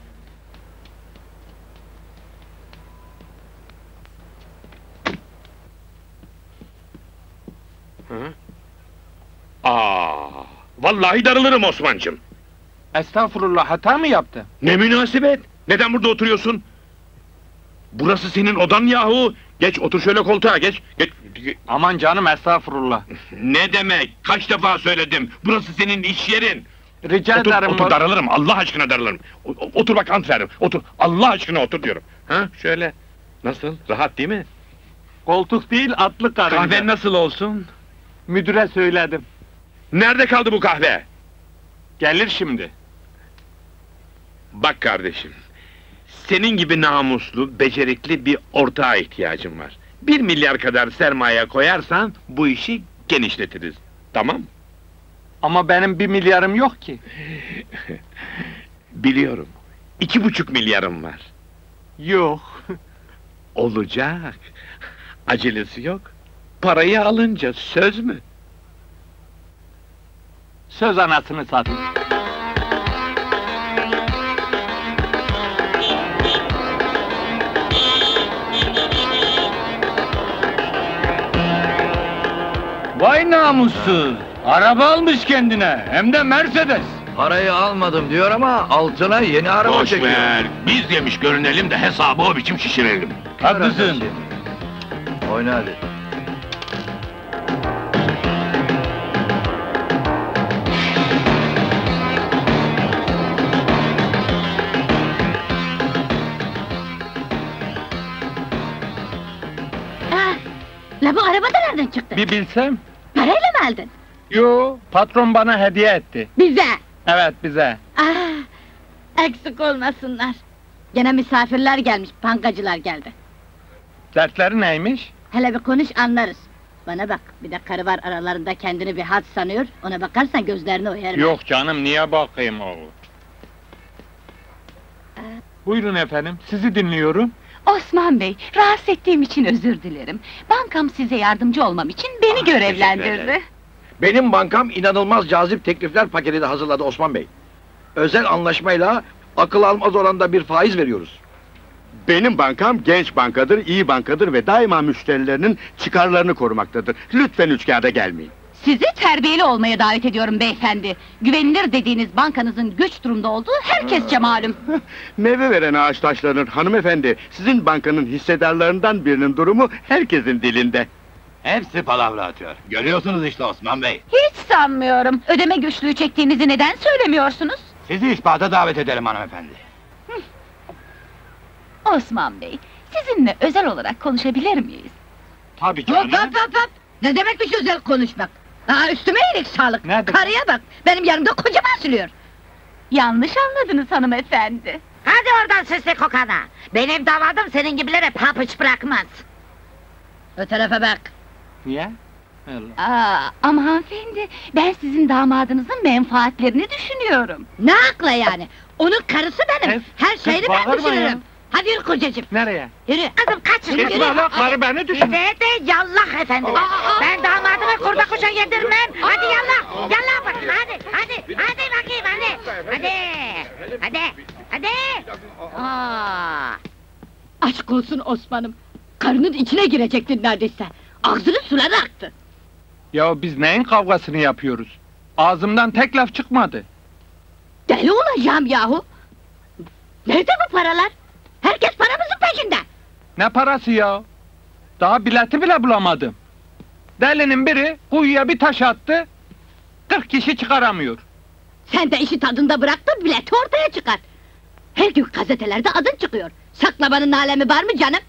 Hı? Aa, vallahi darılırım Osman'cığım. Estağfurullah, hata mı yaptı? Ne münasebet? Neden burada oturuyorsun? Burası senin odan yahu! Geç, otur şöyle koltuğa, geç, geç! Aman canım, estağfurullah! Ne demek? Kaç defa söyledim! Burası senin iş yerin! Rica otur, ederim... Otur, darılırım, Allah aşkına darılırım! O, otur bak, ant veririm, otur! Allah aşkına otur diyorum! Ha, şöyle! Nasıl, rahat değil mi? Koltuk değil, atlı karınca! Kahven nasıl olsun? Müdüre söyledim. Nerede kaldı bu kahve? Gelir şimdi. Bak kardeşim, senin gibi namuslu, becerikli bir ortağa ihtiyacım var. Bir milyar kadar sermaye koyarsan, bu işi genişletiriz. Tamam? Ama benim bir milyarım yok ki. Biliyorum. İki buçuk milyarım var. Yok. Olacak. Acelesi yok. Parayı alınca söz mü? Söz anasını satın. Vay namussuz! Araba almış kendine, hem de Mercedes! Parayı almadım diyor ama altına yeni araba Boş çekiyor. ver, biz yemiş görünelim de hesabı o biçim şişirelim. Haklısın! Oyna hadi. Ah, la bu araba da nereden çıktı? Bir bilsem. Parayla mı aldın? Yo, patron bana hediye etti. Bize! Evet, bize. Ah, eksik olmasınlar. Gene misafirler gelmiş, bankacılar geldi. Dertleri neymiş? Hele bir konuş anlarız. Bana bak, bir de karı var aralarında kendini bir had sanıyor, ona bakarsan gözlerini oyarım. Yok canım, niye bakayım oğlum? Buyurun efendim, sizi dinliyorum. Osman Bey, rahatsız ettiğim için özür dilerim. Bankam size yardımcı olmam için beni görevlendirdi. Benim bankam inanılmaz cazip teklifler paketi de hazırladı Osman Bey. Özel anlaşmayla akıl almaz oranda bir faiz veriyoruz. Benim bankam genç bankadır, iyi bankadır ve daima müşterilerinin çıkarlarını korumaktadır. Lütfen üç kağıda gelmeyin. Sizi terbiyeli olmaya davet ediyorum beyefendi. Güvenilir dediğiniz bankanızın güç durumda olduğu herkesçe malum. Meyve veren ağaç taşlanır hanımefendi. Sizin bankanın hissedarlarından birinin durumu herkesin dilinde. Hepsi palavra atıyor. Görüyorsunuz işte Osman Bey. Hiç sanmıyorum. Ödeme güçlüğü çektiğinizi neden söylemiyorsunuz? Sizi ispata davet ederim hanımefendi. Osman Bey, sizinle özel olarak konuşabilir miyiz? Tabii Hop hop hop hop! Ne demekmiş özel konuşmak? Aa, üstüme iyilik sağlık! Nerede? Karıya bak, benim yanımda kocam asılıyor! Yanlış anladınız hanımefendi. Hadi oradan sesli kokana! Benim damadım senin gibilere papuç bırakmaz! O tarafa bak! Niye? Aa, ama hanımefendi, ben sizin damadınızın menfaatlerini düşünüyorum. Ne akla yani? Onun karısı benim, her şeyini ben bağırma düşünürüm! ya. Hadi yürü kocacığım! Nereye? Yürü, kızım kaç yürü! Gitme lan, karı beni düşün. Bize de yallah efendim! Ben damadımı kurda kuşa yedirmem! Hadi yallah! Yallah bak! Hadi, hadi! Hadi bakayım, hadi! Hadi! Hadi! Hadi! Aa! Aşk olsun Osman'ım! Karının içine girecektin neredeyse! Ağzının suları aktı! Ya biz neyin kavgasını yapıyoruz? Ağzımdan tek laf çıkmadı. Deli olacağım yahu! Nerede bu paralar? Herkes paramızın peşinde! Ne parası ya? Daha bileti bile bulamadım. Delinin biri kuyuya bir taş attı, kırk kişi çıkaramıyor. Sen de işi tadında bırak da bileti ortaya çıkar! Her gün gazetelerde adın çıkıyor! Saklamanın alemi var mı canım?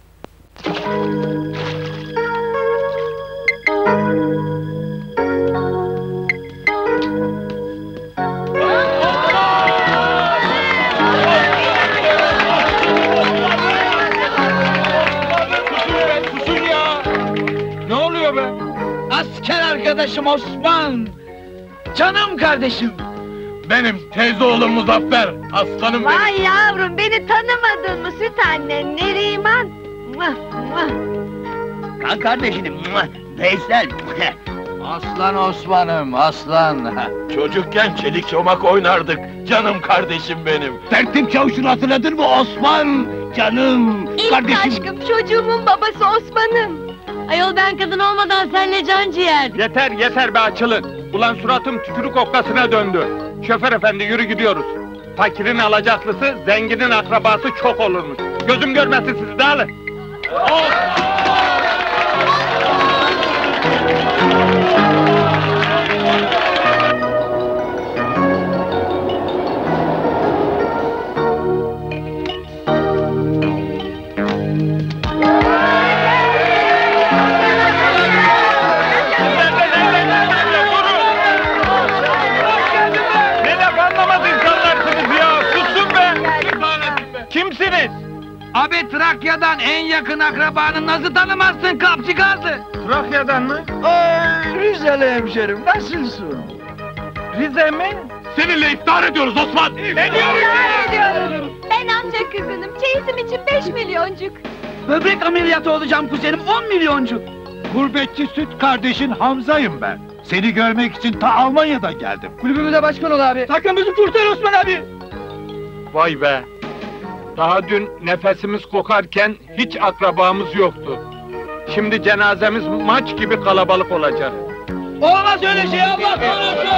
Susun ya! Ne oluyor be? Asker arkadaşım Osman! Canım kardeşim! Benim teyze oğlum Muzaffer, aslanım benim. Vay yavrum, beni tanımadın mı süt annen, Neriman? Mıh, mıh. Kan kardeşinim, Veysel. Aslan Osman'ım, aslan. Çocukken çelik çomak oynardık, canım kardeşim benim. Tertip çavuşunu hatırladın mı Osman? Canım, İlk kardeşim. aşkım, çocuğumun babası Osman'ım. Ayol ben kadın olmadan seninle can ciğerdim. Yeter yeter be açılın! Ulan suratım tükürük oklasına döndü. Şoför efendi yürü gidiyoruz. Fakirin alacaklısı, zenginin akrabası çok olurmuş. Gözüm görmesin sizi, dağılın! Ne laf anlamaz insanlarsınız ya! Susun be! Kimsiniz? Abi Trakya'dan en yakın akrabanı nasıl tanımazsın kapçı kaldı? Trakya'dan mı? Ay Rizeli hemşerim nasılsın? Rize mi? Seninle iftihar ediyoruz Osman! Ne diyorsun? ediyorum. Ben amca kızınım, çeyizim için beş milyoncuk. Böbrek ameliyatı olacağım kuzenim on milyoncuk. Gurbetçi süt kardeşin Hamza'yım ben. Seni görmek için ta Almanya'dan geldim. Kulübümüze başkan ol abi. Sakın bizi kurtar Osman abi. Vay be! Daha dün nefesimiz kokarken hiç akrabamız yoktu. Şimdi cenazemiz maç gibi kalabalık olacak. Olmaz öyle şey Allah korusun.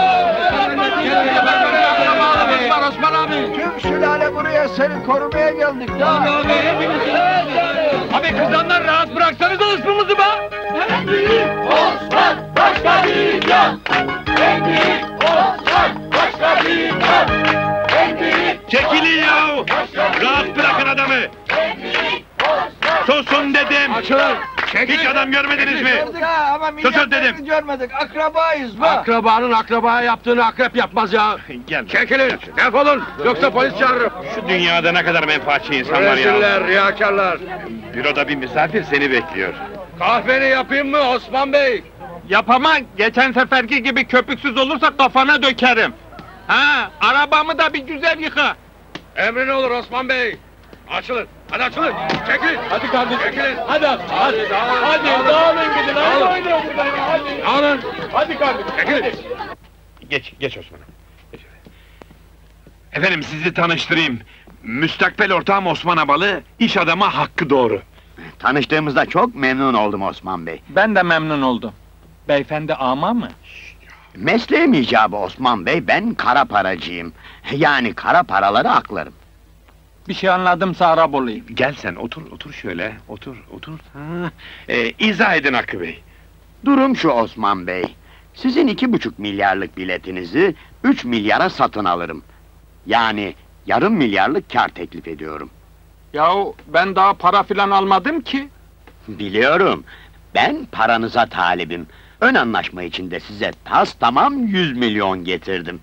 Osman Osman abi. Tüm sülale buraya seni korumaya geldik ya. Abi Abi kızanlar rahat bıraksanıza ıspımızı be! En büyük Osman başka bir yok. En büyük Osman başka bir yok. En büyük Çekilin yahu! Rahat bırakın adamı! Susun dedim! Açılın. Hiç adam görmediniz mi? Ama Susun dedim! görmedik. Akrabayız be. Akrabanın akrabaya yaptığını akrep yapmaz ya. Gel. Çekilin, defolun. Yoksa polis çağırırım. Şu dünyada ne kadar menfaatçi insan var ya. Reziller, riyakarlar. Büroda bir misafir seni bekliyor. Kahveni yapayım mı Osman Bey? Yapama, geçen seferki gibi köpüksüz olursa kafana dökerim. Ha, arabamı da bir güzel yıka. Emrin olur Osman Bey. Açılın, Hadi açılın. Çekilin. Hadi kardeşim. Çekilin. Hadi hadi. Hadi, hadi dağılın gidin. Hadi oynayın buradan. Hadi. Dağılın. Hadi kardeşim. Çekilin. Geç, geç Osman'ım. Geç. Efendim sizi tanıştırayım. Müstakbel ortağım Osman Abalı, iş adamı Hakkı Doğru. Tanıştığımızda çok memnun oldum Osman Bey. Ben de memnun oldum. Beyefendi ama mı? Mesleğim icabı Osman Bey, ben kara paracıyım. Yani kara paraları aklarım. Bir şey anladımsa Arap olayım. Gel sen, otur, otur şöyle, otur, otur. Ha. Ee, izah edin Hakkı Bey. Durum şu Osman Bey. Sizin iki buçuk milyarlık biletinizi üç milyara satın alırım. Yani yarım milyarlık kar teklif ediyorum. Yahu ben daha para filan almadım ki. Biliyorum. Ben paranıza talibim. Ön anlaşma içinde size tas tamam yüz milyon getirdim.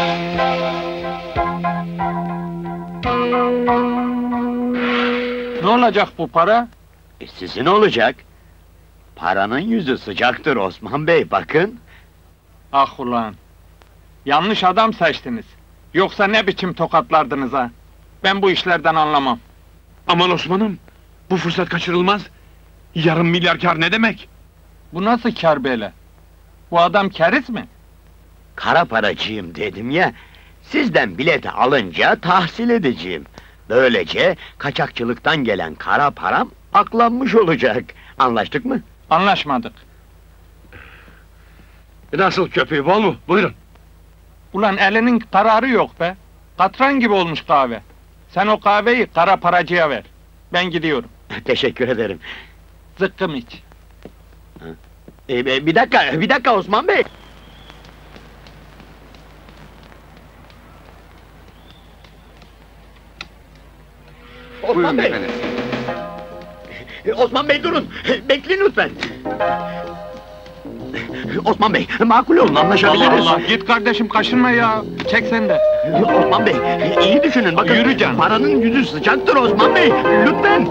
Ne olacak bu para? E, sizin olacak. Paranın yüzü sıcaktır Osman Bey, bakın. Ah ulan! Yanlış adam seçtiniz. Yoksa ne biçim tokatlardınız ha? Ben bu işlerden anlamam. Aman Osman'ım, bu fırsat kaçırılmaz. Yarım milyar kar ne demek? Bu nasıl kar böyle? Bu adam keriz mi? Kara paracıyım dedim ya. Sizden bileti alınca tahsil edeceğim. Böylece kaçakçılıktan gelen kara param aklanmış olacak. Anlaştık mı? Anlaşmadık. Nasıl köpüğü bol mu? Buyurun. Ulan elinin kararı yok be. Katran gibi olmuş kahve. Sen o kahveyi kara paracıya ver. Ben gidiyorum. Teşekkür ederim. Zıkkım iç. Ee, bir dakika, bir dakika Osman Bey. Osman Buyurun Bey. efendim. Ee, Osman Bey durun. Bekleyin lütfen. Osman Bey, makul olun, anlaşabiliriz. Allah Allah, git kardeşim kaşınma ya. Çek sen de. Osman Bey, iyi düşünün bakın. Yürü canım. Paranın yüzü sıcaktır Osman Bey, lütfen.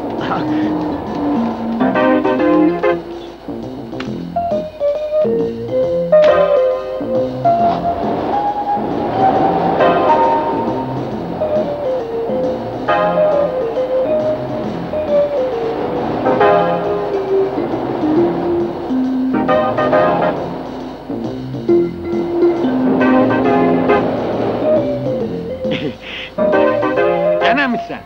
Gene mi sen?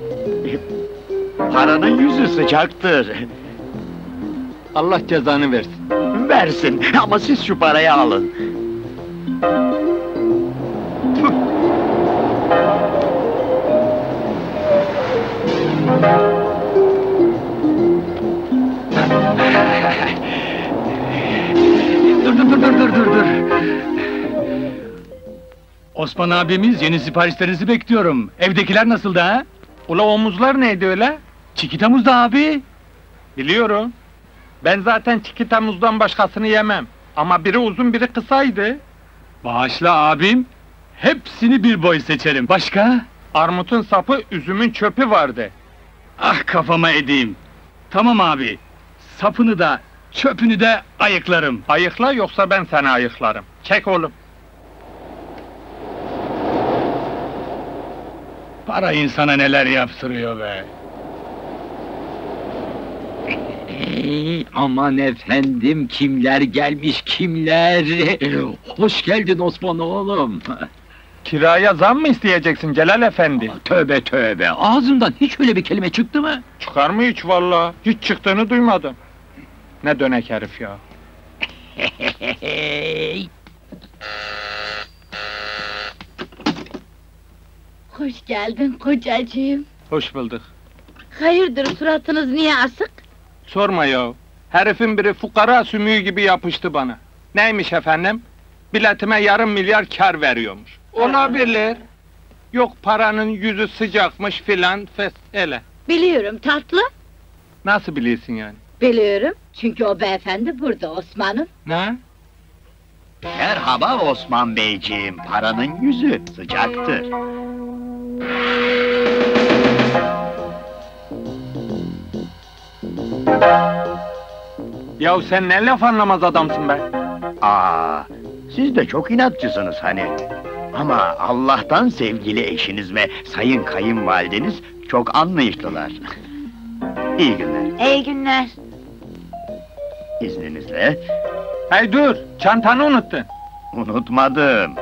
Paranın yüzü sıcaktır. Allah cezanı versin. Versin, ama siz şu parayı alın. Dur dur dur dur dur dur dur. Osman abimiz yeni siparişlerinizi bekliyorum. Evdekiler nasıl da? Ula omuzlar neydi öyle? Çikitamuz da abi. Biliyorum. Ben zaten çikitamuzdan başkasını yemem. Ama biri uzun biri kısaydı. Bağışla abim. Hepsini bir boy seçerim. Başka? Armutun sapı, üzümün çöpü vardı. Ah kafama edeyim. Tamam abi. Sapını da, çöpünü de ayıklarım. Ayıkla yoksa ben seni ayıklarım. Çek oğlum. Para insana neler yaptırıyor be. Ey, aman efendim, kimler gelmiş kimler? Hoş geldin Osman oğlum. Kiraya zam mı isteyeceksin Celal Efendi? Tövbe tövbe, ağzından hiç öyle bir kelime çıktı mı? Çıkar mı hiç vallahi? Hiç çıktığını duymadım. Ne dönek herif ya. Hoş geldin kocacığım. Hoş bulduk. Hayırdır suratınız niye asık? Sorma ya. Herifin biri fukara sümüğü gibi yapıştı bana. Neymiş efendim? Biletime yarım milyar kar veriyormuş. Olabilir. Yok paranın yüzü sıcakmış filan fes ele. Biliyorum tatlı. Nasıl biliyorsun yani? Biliyorum. Çünkü o beyefendi burada Osman'ım. Ne? Merhaba Osman Beyciğim, paranın yüzü sıcaktır. Yahu sen ne laf anlamaz adamsın be? Aa, siz de çok inatçısınız hani. Ama Allah'tan sevgili eşiniz ve sayın kayınvalideniz çok anlayışlılar. İyi günler. İyi günler. İzninizle. Hey dur, çantanı unuttun. Unutmadım.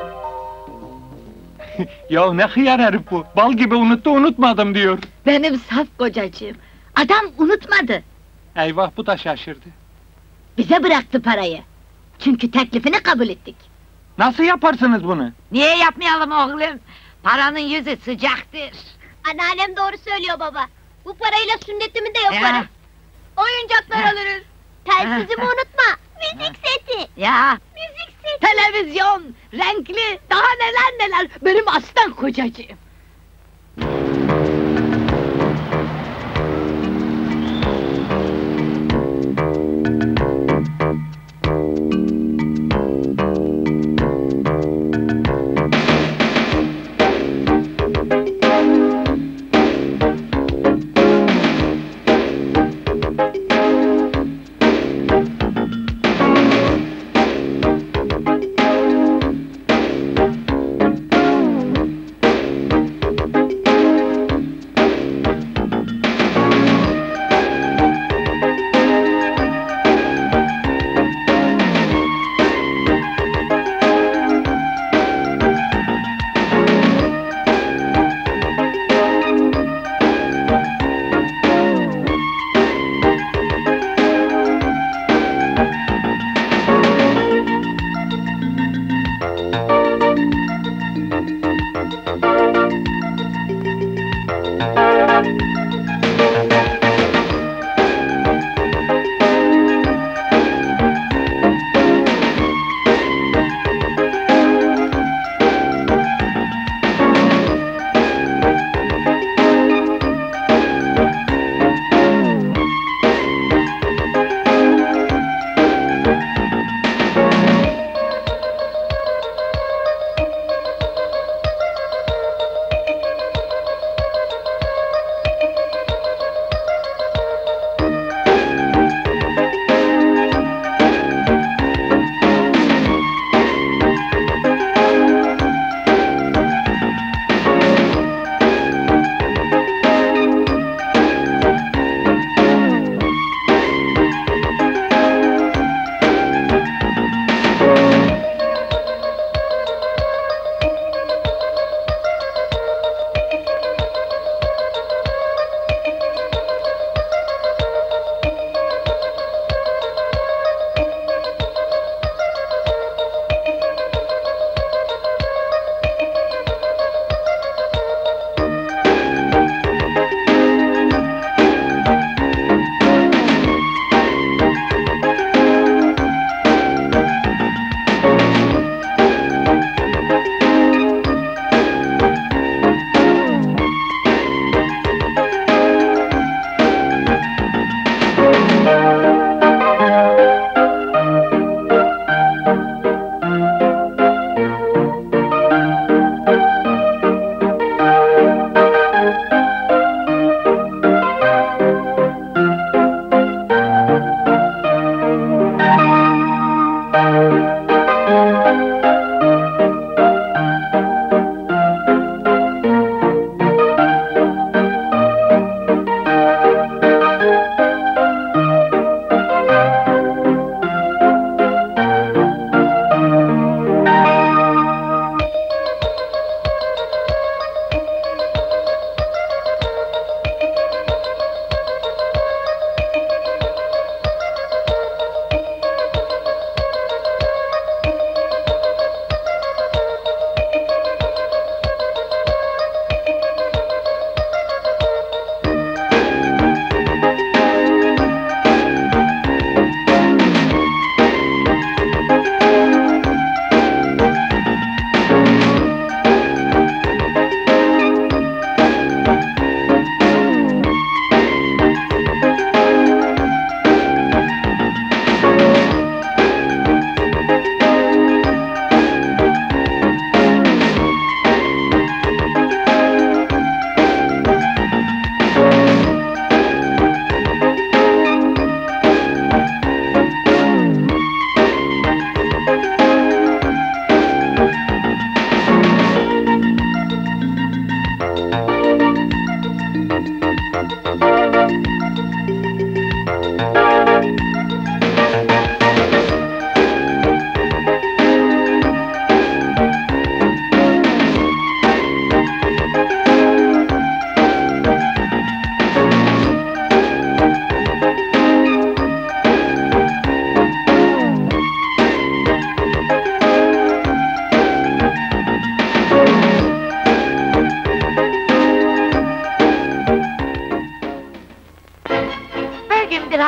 Ya ne hıyar herif bu, bal gibi unuttu unutmadım diyor. Benim saf kocacığım. Adam unutmadı. Eyvah, bu da şaşırdı. Bize bıraktı parayı. Çünkü teklifini kabul ettik. Nasıl yaparsınız bunu? Niye yapmayalım oğlum? Paranın yüzü sıcaktır. Anneannem doğru söylüyor baba. Bu parayla sünnetimi de yaparız. Oyuncaklar alırız. Telsizimi unutma. Müzik seti. Ya, Müzik seti. televizyon, renkli, daha neler neler. Benim aslan kocacığım.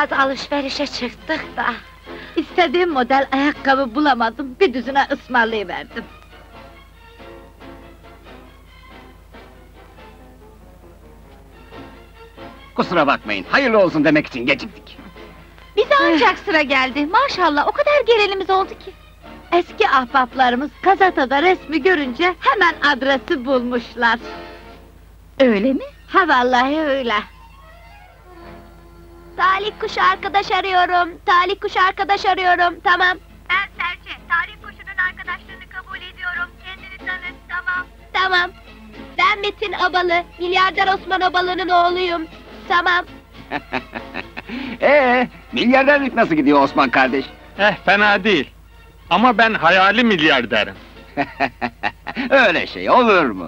Biraz alışverişe çıktık da. İstediğim model ayakkabı bulamadım, bir düzine ısmarlayıverdim. Kusura bakmayın, hayırlı olsun demek için geciktik. Bize ancak sıra geldi. Maşallah o kadar gelenimiz oldu ki. Eski ahbaplarımız gazetede resmi görünce hemen adresi bulmuşlar. Öyle mi? Ha vallahi öyle. Talih kuş arkadaş arıyorum. Talih kuş arkadaş arıyorum. Tamam. Ben Serçe. Talih kuşunun arkadaşlığını kabul ediyorum. Kendini tanıt. Tamam. Tamam. Ben Metin Abalı. Milyarder Osman Abalı'nın oğluyum. Tamam. Ee, milyarderlik nasıl gidiyor Osman kardeş? Eh, fena değil. Ama ben hayali milyarderim. Öyle şey olur mu?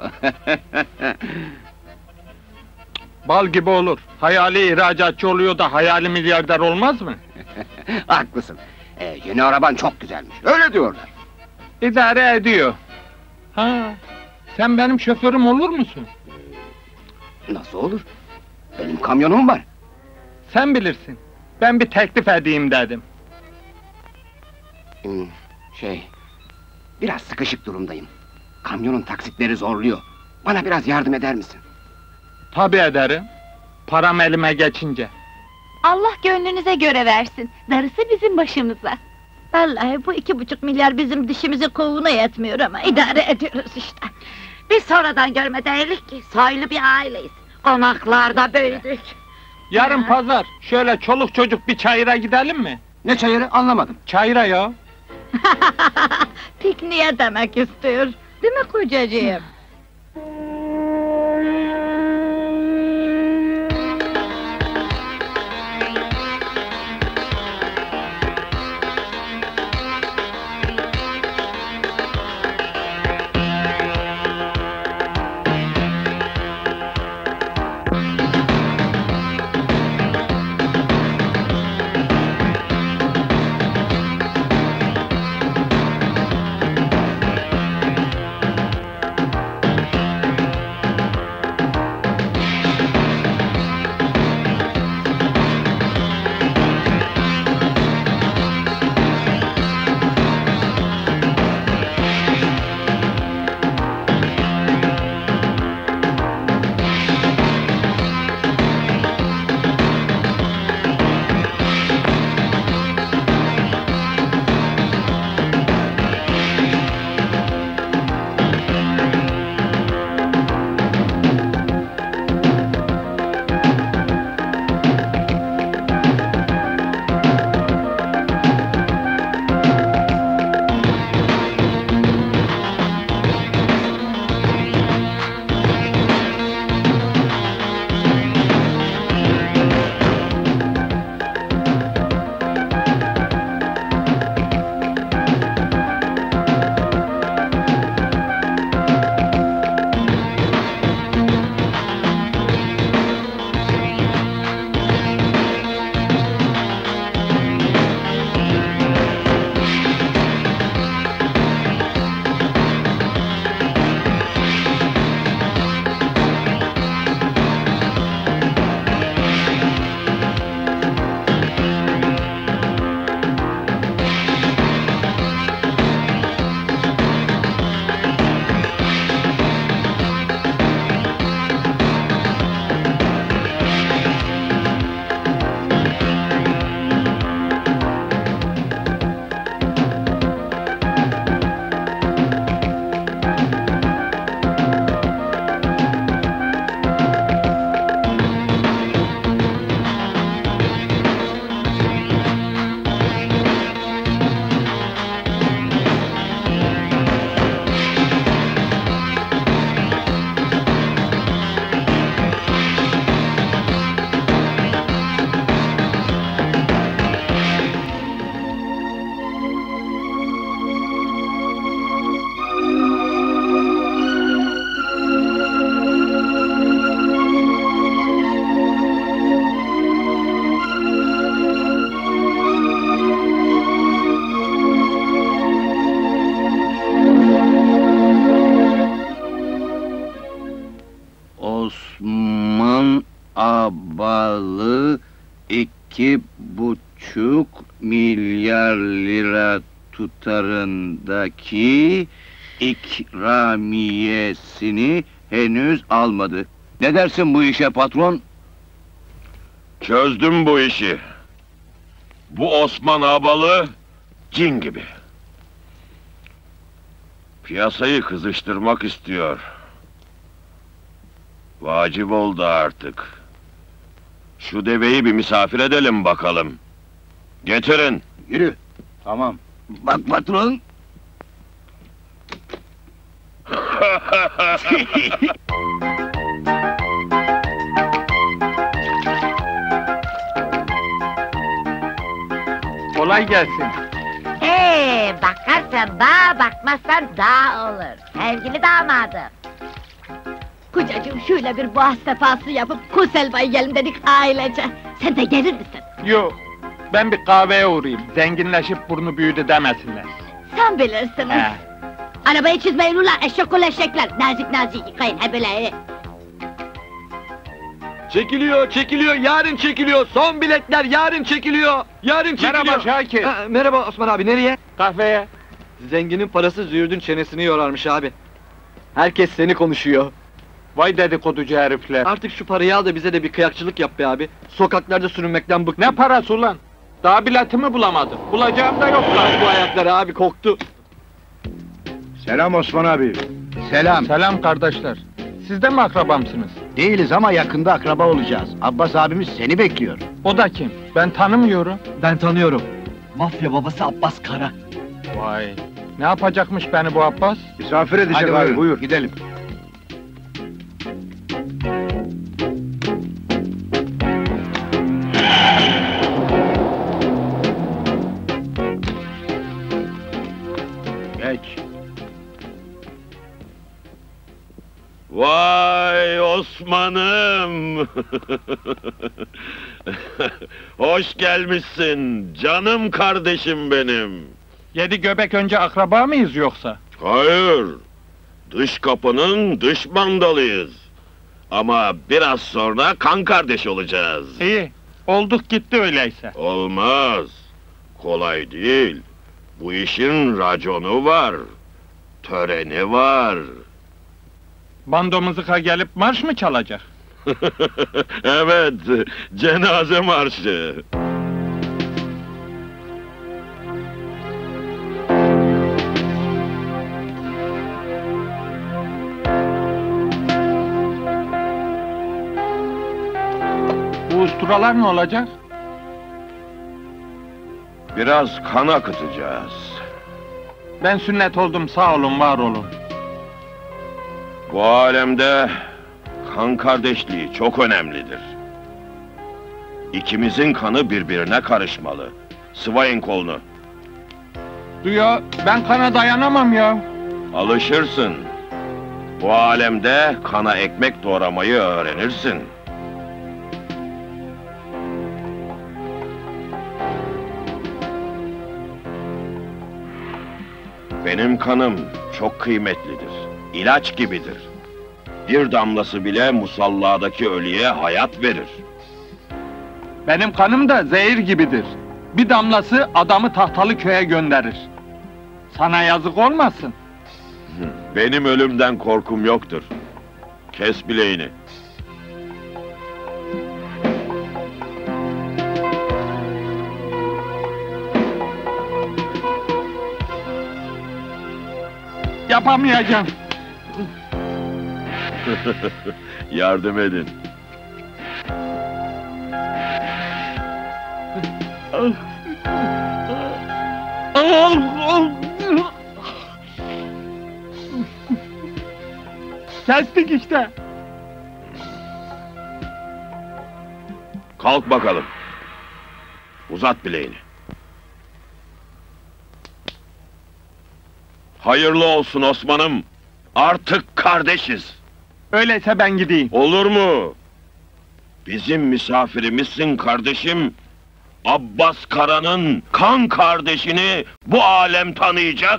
Bal gibi olur. Hayali ihracatçı oluyor da hayali milyarder olmaz mı? Haklısın. Ee, yeni araban çok güzelmiş. Öyle diyorlar. İdare ediyor. Ha, sen benim şoförüm olur musun? Nasıl olur? Benim kamyonum var. Sen bilirsin. Ben bir teklif edeyim dedim. Hmm, şey... Biraz sıkışık durumdayım. Kamyonun taksitleri zorluyor. Bana biraz yardım eder misin? Tabii ederim. Param elime geçince. Allah gönlünüze göre versin. Darısı bizim başımıza. Vallahi bu iki buçuk milyar bizim dişimizi kovuğuna yetmiyor ama idare ediyoruz işte. Biz sonradan görme değilik ki, soylu bir aileyiz. Konaklarda büyüdük. Yarın pazar, şöyle çoluk çocuk bir çayıra gidelim mi? Ne çayırı anlamadım. Çayıra ya. Pikniğe demek istiyor, değil mi kocacığım? Osman Abalı iki muhtarındaki ikramiyesini henüz almadı. Ne dersin bu işe patron? Çözdüm bu işi. Bu Osman Abalı cin gibi. Piyasayı kızıştırmak istiyor. Vacip oldu artık. Şu deveyi bir misafir edelim bakalım. Getirin. Yürü. Tamam. Bak patron. Kolay gelsin. Ee, bakarsan daha, bakmazsan daha olur. Sevgili damadım. Kocacığım şöyle bir boğaz sefası yapıp kus helvayı yiyelim dedik ailece. Sen de gelir misin? Yo, ben bir kahveye uğrayayım. Zenginleşip burnu büyüdü demesinler. Sen bilirsin. He. Arabayı çizmeyin ulan eşek ol eşekler. Nazik nazik yıkayın he böyle. Çekiliyor, çekiliyor, yarın çekiliyor. Son biletler yarın çekiliyor. Yarın çekiliyor. Merhaba Şakir. Ha, merhaba Osman abi, nereye? Kahveye. Zenginin parası züğürdün çenesini yorarmış abi. Herkes seni konuşuyor. Vay dedikoducu herifler. Artık şu parayı al da bize de bir kıyakçılık yap be abi. Sokaklarda sürünmekten bıktım. Ne parası ulan? Daha biletimi bulamadım. Bulacağım da yok lan. Bu ayaklar abi koktu. Selam Osman abi. Selam. Selam kardeşler. Siz de mi akrabamsınız? Değiliz ama yakında akraba olacağız. Abbas abimiz seni bekliyor. O da kim? Ben tanımıyorum. Ben tanıyorum. Mafya babası Abbas Kara. Vay. Ne yapacakmış beni bu Abbas? Misafir edecek Hadi abi, buyur. buyur gidelim. Geç. Vay Osman'ım! Hoş gelmişsin, canım kardeşim benim. Yedi göbek önce akraba mıyız yoksa? Hayır, dış kapının dış mandalıyız. Ama biraz sonra kan kardeş olacağız. İyi, olduk gitti öyleyse. Olmaz, kolay değil. Bu işin raconu var, töreni var. Bando mızıka gelip marş mı çalacak? Evet, cenaze marşı. Bu usturalar ne olacak? Biraz kan akıtacağız. Ben sünnet oldum, sağ olun, var olun. Bu alemde kan kardeşliği çok önemlidir. İkimizin kanı birbirine karışmalı. Sıvayın kolunu. Duya, ben kana dayanamam ya. Alışırsın. Bu alemde kana ekmek doğramayı öğrenirsin. Benim kanım çok kıymetlidir. İlaç gibidir. Bir damlası bile musalladaki ölüye hayat verir. Benim kanım da zehir gibidir. Bir damlası adamı tahtalı köye gönderir. Sana yazık olmasın. Benim ölümden korkum yoktur. Kes bileğini. Yapamayacağım. Yardım edin. Kestik işte. Kalk bakalım. Uzat bileğini. Hayırlı olsun Osman'ım. Artık kardeşiz. Öyleyse ben gideyim. Olur mu? Bizim misafirimizsin kardeşim. Abbas Kara'nın kan kardeşini bu alem tanıyacak.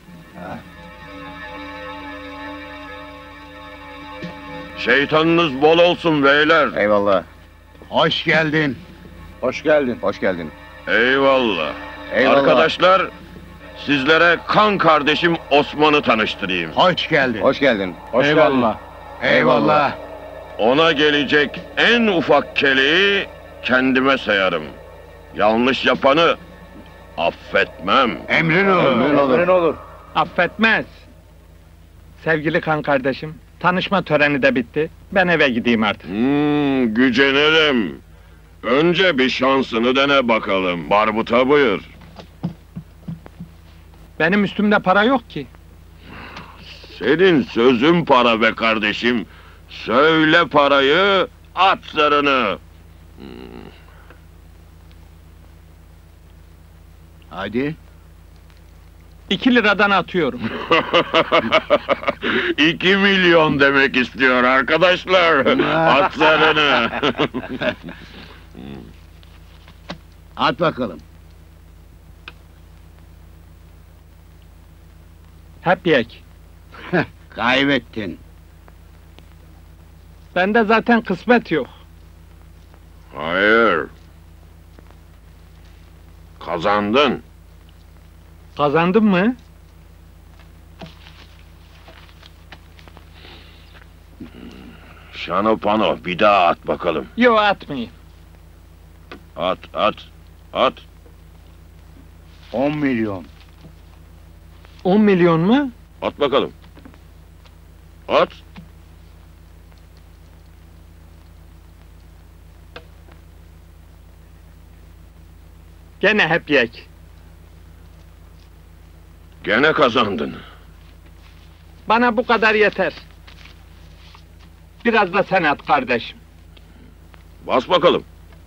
Şeytanınız bol olsun beyler. Eyvallah. Hoş geldin. Hoş geldin. Hoş geldin. Eyvallah. Eyvallah. Arkadaşlar, Sizlere kan kardeşim Osman'ı tanıştırayım. Hoş geldin. Hoş geldin. Hoş Eyvallah. Eyvallah. Ona gelecek en ufak keleği kendime sayarım. Yanlış yapanı affetmem. Emrin olur. Emrin olur. olur. Affetmez. Sevgili kan kardeşim, tanışma töreni de bitti. Ben eve gideyim artık. Hmm, gücenirim. Önce bir şansını dene bakalım. Barbuta buyur. Benim üstümde para yok ki. Senin sözün para be kardeşim. Söyle parayı, at zarını. Hadi. İki liradan atıyorum. İki milyon demek istiyor arkadaşlar. At zarını. At bakalım. Hep yek. Kaybettin. Bende zaten kısmet yok. Hayır. Kazandın. Kazandım mı? Şano pano bir daha at bakalım. Yo, atmayayım. At at at. On milyon. On milyon mu? At bakalım. At. Gene hep yek. Gene kazandın. Bana bu kadar yeter. Biraz da sen at kardeşim. Bas bakalım.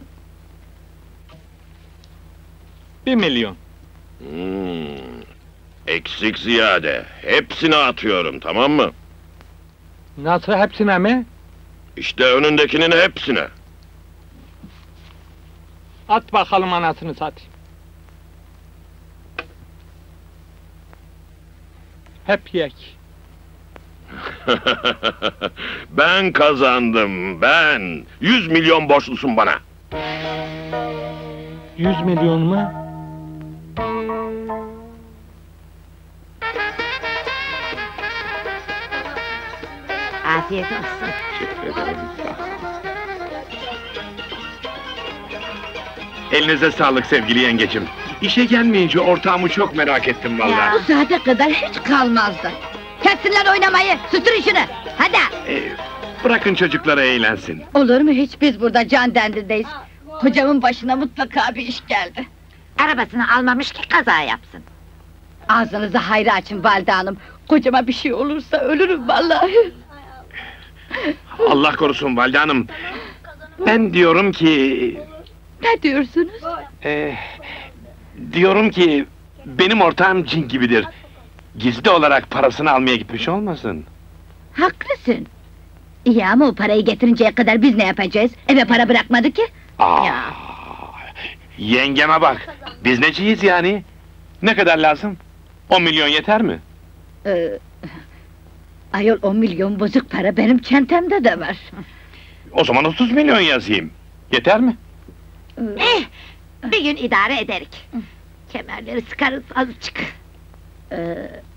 Bir milyon. Hmm. Eksik ziyade. Hepsini atıyorum, tamam mı? Nasıl, hepsine mi? İşte önündekinin hepsine. At bakalım, anasını satayım. Hep yek. Ben kazandım, ben. Yüz milyon borçlusun bana. Yüz milyon mu? Afiyet olsun. Teşekkür ederim. Elinize sağlık sevgili yengecim. İşe gelmeyince ortağımı çok merak ettim Ya, vallahi. bu saate kadar hiç kalmazdı. Kessinler oynamayı, sütür işini. Hadi. Ee, bırakın çocuklara eğlensin. Olur mu hiç, biz burada can derdindeyiz. Kocamın başına mutlaka bir iş geldi. Arabasını almamış ki kaza yapsın. Ağzınızı hayra açın valide hanım. Kocama bir şey olursa ölürüm vallahi. Allah korusun valide hanım. Ben diyorum ki... Ne diyorsunuz? e, diyorum ki... Benim ortağım cin gibidir. Gizli olarak parasını almaya gitmiş olmasın? Haklısın. İyi ama o parayı getirinceye kadar biz ne yapacağız? Eve para bırakmadı ki. Aa, Ya. Yengeme bak. Biz neciyiz yani? Ne kadar lazım? On milyon yeter mi? Ee, ayol on milyon bozuk para benim çantamda da var. O zaman otuz milyon yazayım. Yeter mi? Eh, bir gün idare ederik. Kemerleri sıkarız azıcık. Ee,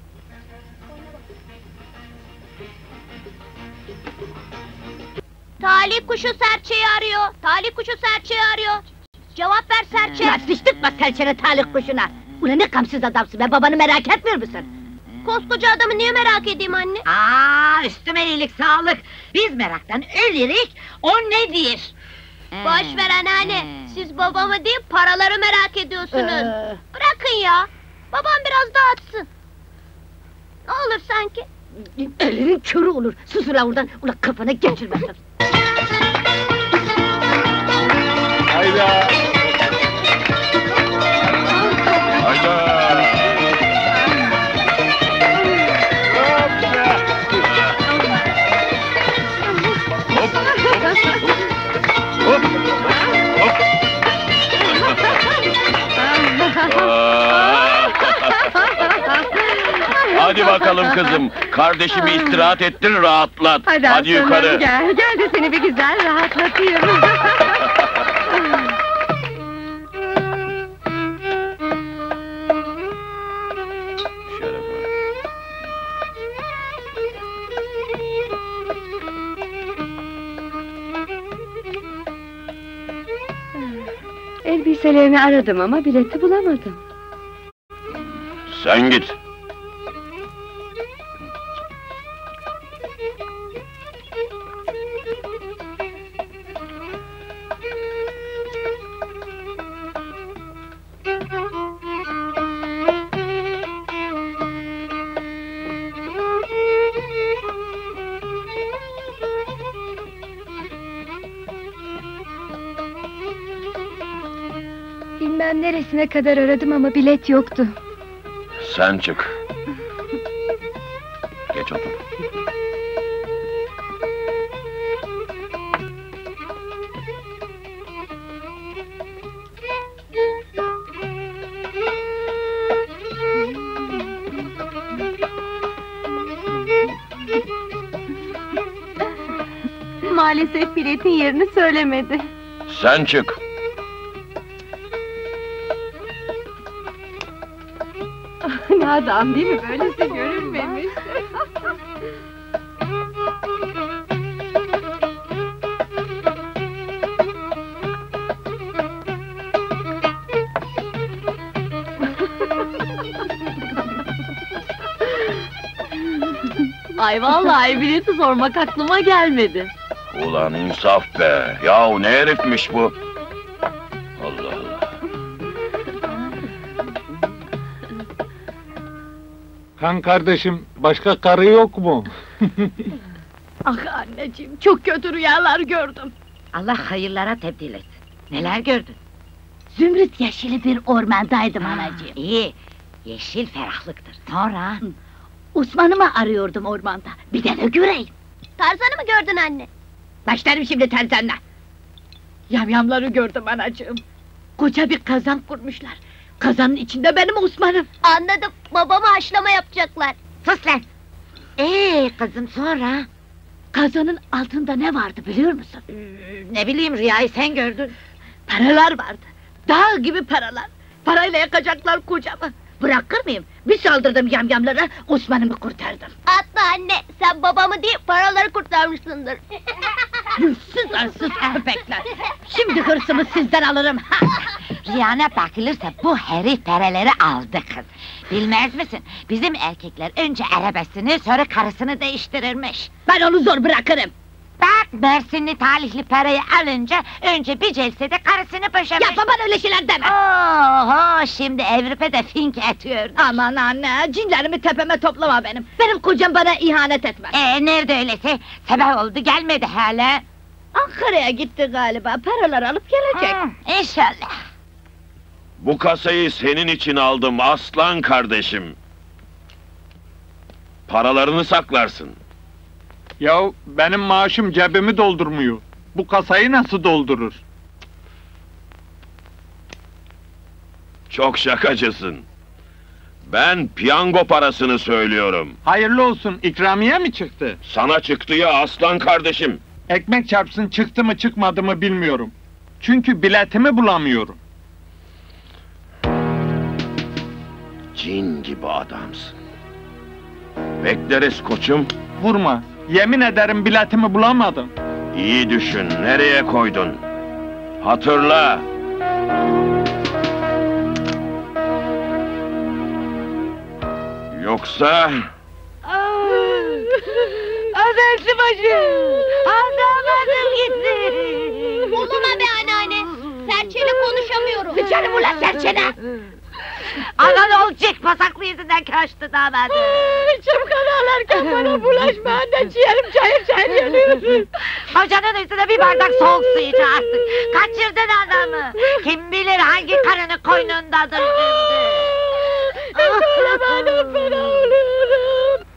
Talih kuşu serçeyi arıyor. Talih kuşu serçeyi arıyor. Cevap ver serçe. Ya sıçtırtma serçene talih kuşuna! Ulan ne kamsız adamsın be, babanı merak etmiyor musun? Koskoca adamı niye merak edeyim anne? Aa, üstüme iyilik sağlık! Biz meraktan ölürük, o nedir? Boş ver anneanne. Siz babamı değil paraları merak ediyorsunuz. Ee. Bırakın ya. Babam biraz dağıtsın. Ne olur sanki? Elinin körü olur, sus ulan oradan, ulan kafana geçirmesin! Hayda! Hayda! Hadi bakalım kızım, kardeşimi istirahat ettir, rahatlat. Hadi, Hadi aslanım, yukarı. Gel, gel de seni bir güzel rahatlatayım. Elbiselerini aradım ama bileti bulamadım. Sen git. Bilmem neresine kadar aradım ama bilet yoktu. Sen çık. Geç otur. Maalesef biletin yerini söylemedi. Sen çık. Ne adam değil mi? Böylesi görülmemiş. Ay vallahi bileti sormak aklıma gelmedi. Ulan insaf be! Yahu ne herifmiş bu? Allah Allah! Kan kardeşim, başka karı yok mu? Ah anneciğim, çok kötü rüyalar gördüm. Allah hayırlara tebdil et. Neler gördün? Zümrüt yeşili bir ormandaydım anacığım. İyi, yeşil ferahlıktır. Sonra? Osman'ı mı arıyordum ormanda? Bir de ne göreyim? Tarzan'ı mı gördün anne? Başlarım şimdi Tarzan'la. Yamyamları gördüm anacığım. Koca bir kazan kurmuşlar. Kazanın içinde benim Osman'ım. Anladım, babama haşlama yapacaklar. Sus lan! Ee kızım sonra? Kazanın altında ne vardı biliyor musun? Ee, ne bileyim rüyayı sen gördün. Paralar vardı. Dağ gibi paralar. Parayla yakacaklar kocamı. Bırakır mıyım? Bir saldırdım yamyamlara, Osman'ımı kurtardım. Atla anne, sen babamı değil paraları kurtarmışsındır. Yüzsüz arsız köpekler! Şimdi hırsımı sizden alırım! Rüyana bakılırsa bu herif paraları aldı kız! Bilmez misin? Bizim erkekler önce arabasını, sonra karısını değiştirirmiş! Ben onu zor bırakırım! Bak, Mersinli talihli parayı alınca, önce bir celsede karısını boşamış! Yapma bana öyle şeyler deme! Oho, şimdi Avrupa'da fink atıyor! Aman anne, cinlerimi tepeme toplama benim! Benim kocam bana ihanet etmez! Ee, nerede öyleyse? Sabah oldu, gelmedi hala! Ankara'ya gitti galiba, paralar alıp gelecek! Hı, inşallah! Bu kasayı senin için aldım aslan kardeşim. Paralarını saklarsın. Yahu benim maaşım cebimi doldurmuyor. Bu kasayı nasıl doldurur? Çok şakacısın. Ben piyango parasını söylüyorum. Hayırlı olsun, ikramiye mi çıktı? Sana çıktı ya aslan kardeşim. Ekmek çarpsın, çıktı mı çıkmadı mı bilmiyorum. Çünkü biletimi bulamıyorum. Cin gibi adamsın. Bekleriz koçum. Vurma, yemin ederim biletimi bulamadım. İyi düşün, nereye koydun? Hatırla! Yoksa... Adamsı başım! Adamladım gitti! Buluma be anneanne! Serçeyle konuşamıyorum! Sıçarım ulan serçene! Anan olacak, pasaklı yüzünden kaçtı damadı! Çabuk ağlarken bana bulaşma anne, ciğerim çayır çayır yanıyor! Kocanın üstüne bir bardak soğuk su iç artık! Kaçırdın adamı! Kim bilir hangi karının koynundadır şimdi! Söyleme anam, fena oluyorum!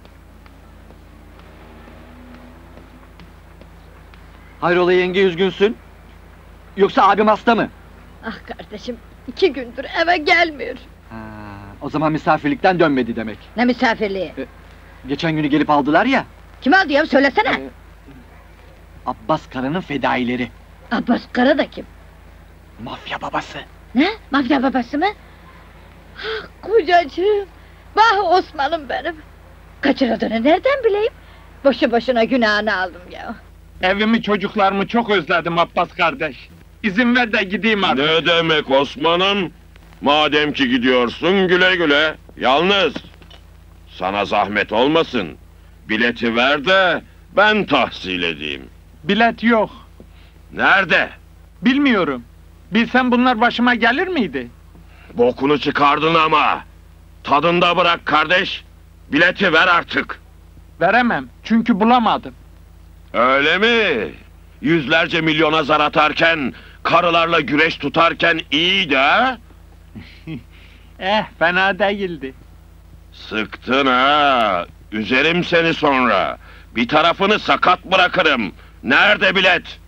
Hayrola yenge, üzgünsün? Yoksa abim hasta mı? Ah kardeşim, iki gündür eve gelmiyor! Ha, o zaman misafirlikten dönmedi demek. Ne misafirliği? Ee, geçen günü gelip aldılar ya. Kim aldı ya, söylesene! Ee, Abbas Kara'nın fedaileri. Abbas Kara da kim? Mafya babası. Ne? Mafya babası mı? Ah kocacığım! Vah Osman'ım benim! Kaçırıldığını nereden bileyim? Boşu boşuna günahını aldım ya! Evimi, çocuklarımı çok özledim Abbas kardeş. İzin ver de gideyim artık. Ne demek Osman'ım? Madem ki gidiyorsun güle güle. Yalnız sana zahmet olmasın. Bileti ver de ben tahsil edeyim. Bilet yok. Nerede? Bilmiyorum. Bilsem bunlar başıma gelir miydi? Bokunu çıkardın ama. Tadında bırak kardeş. Bileti ver artık. Veremem, çünkü bulamadım. Öyle mi? Yüzlerce milyona zar atarken, karılarla güreş tutarken iyiydi ha? Eh, fena değildi. Sıktın ha! Üzerim seni sonra. Bir tarafını sakat bırakırım. Nerede bilet?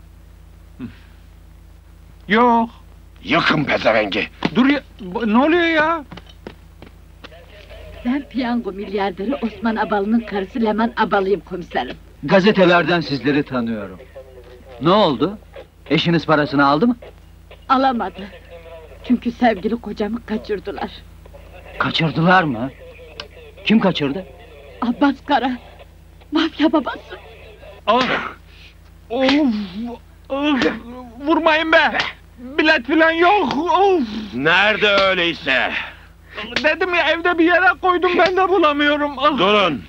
Yok. Yıkın pezevengi. Dur ya, bu- ne oluyor ya? Ben piyango milyarderi Osman Abalı'nın karısı Leman Abalı'yım komiserim. Gazetelerden sizleri tanıyorum. Ne oldu? Eşiniz parasını aldı mı? Alamadı. Çünkü sevgili kocamı kaçırdılar. Kaçırdılar mı? Kim kaçırdı? Abbas Kara, mafya babası. Ah! Of! Of! Vurmayın be! Bilet filan yok! Of! Nerede öyleyse? Dedim ya, evde bir yere koydum, ben de bulamıyorum. Ah! Durun!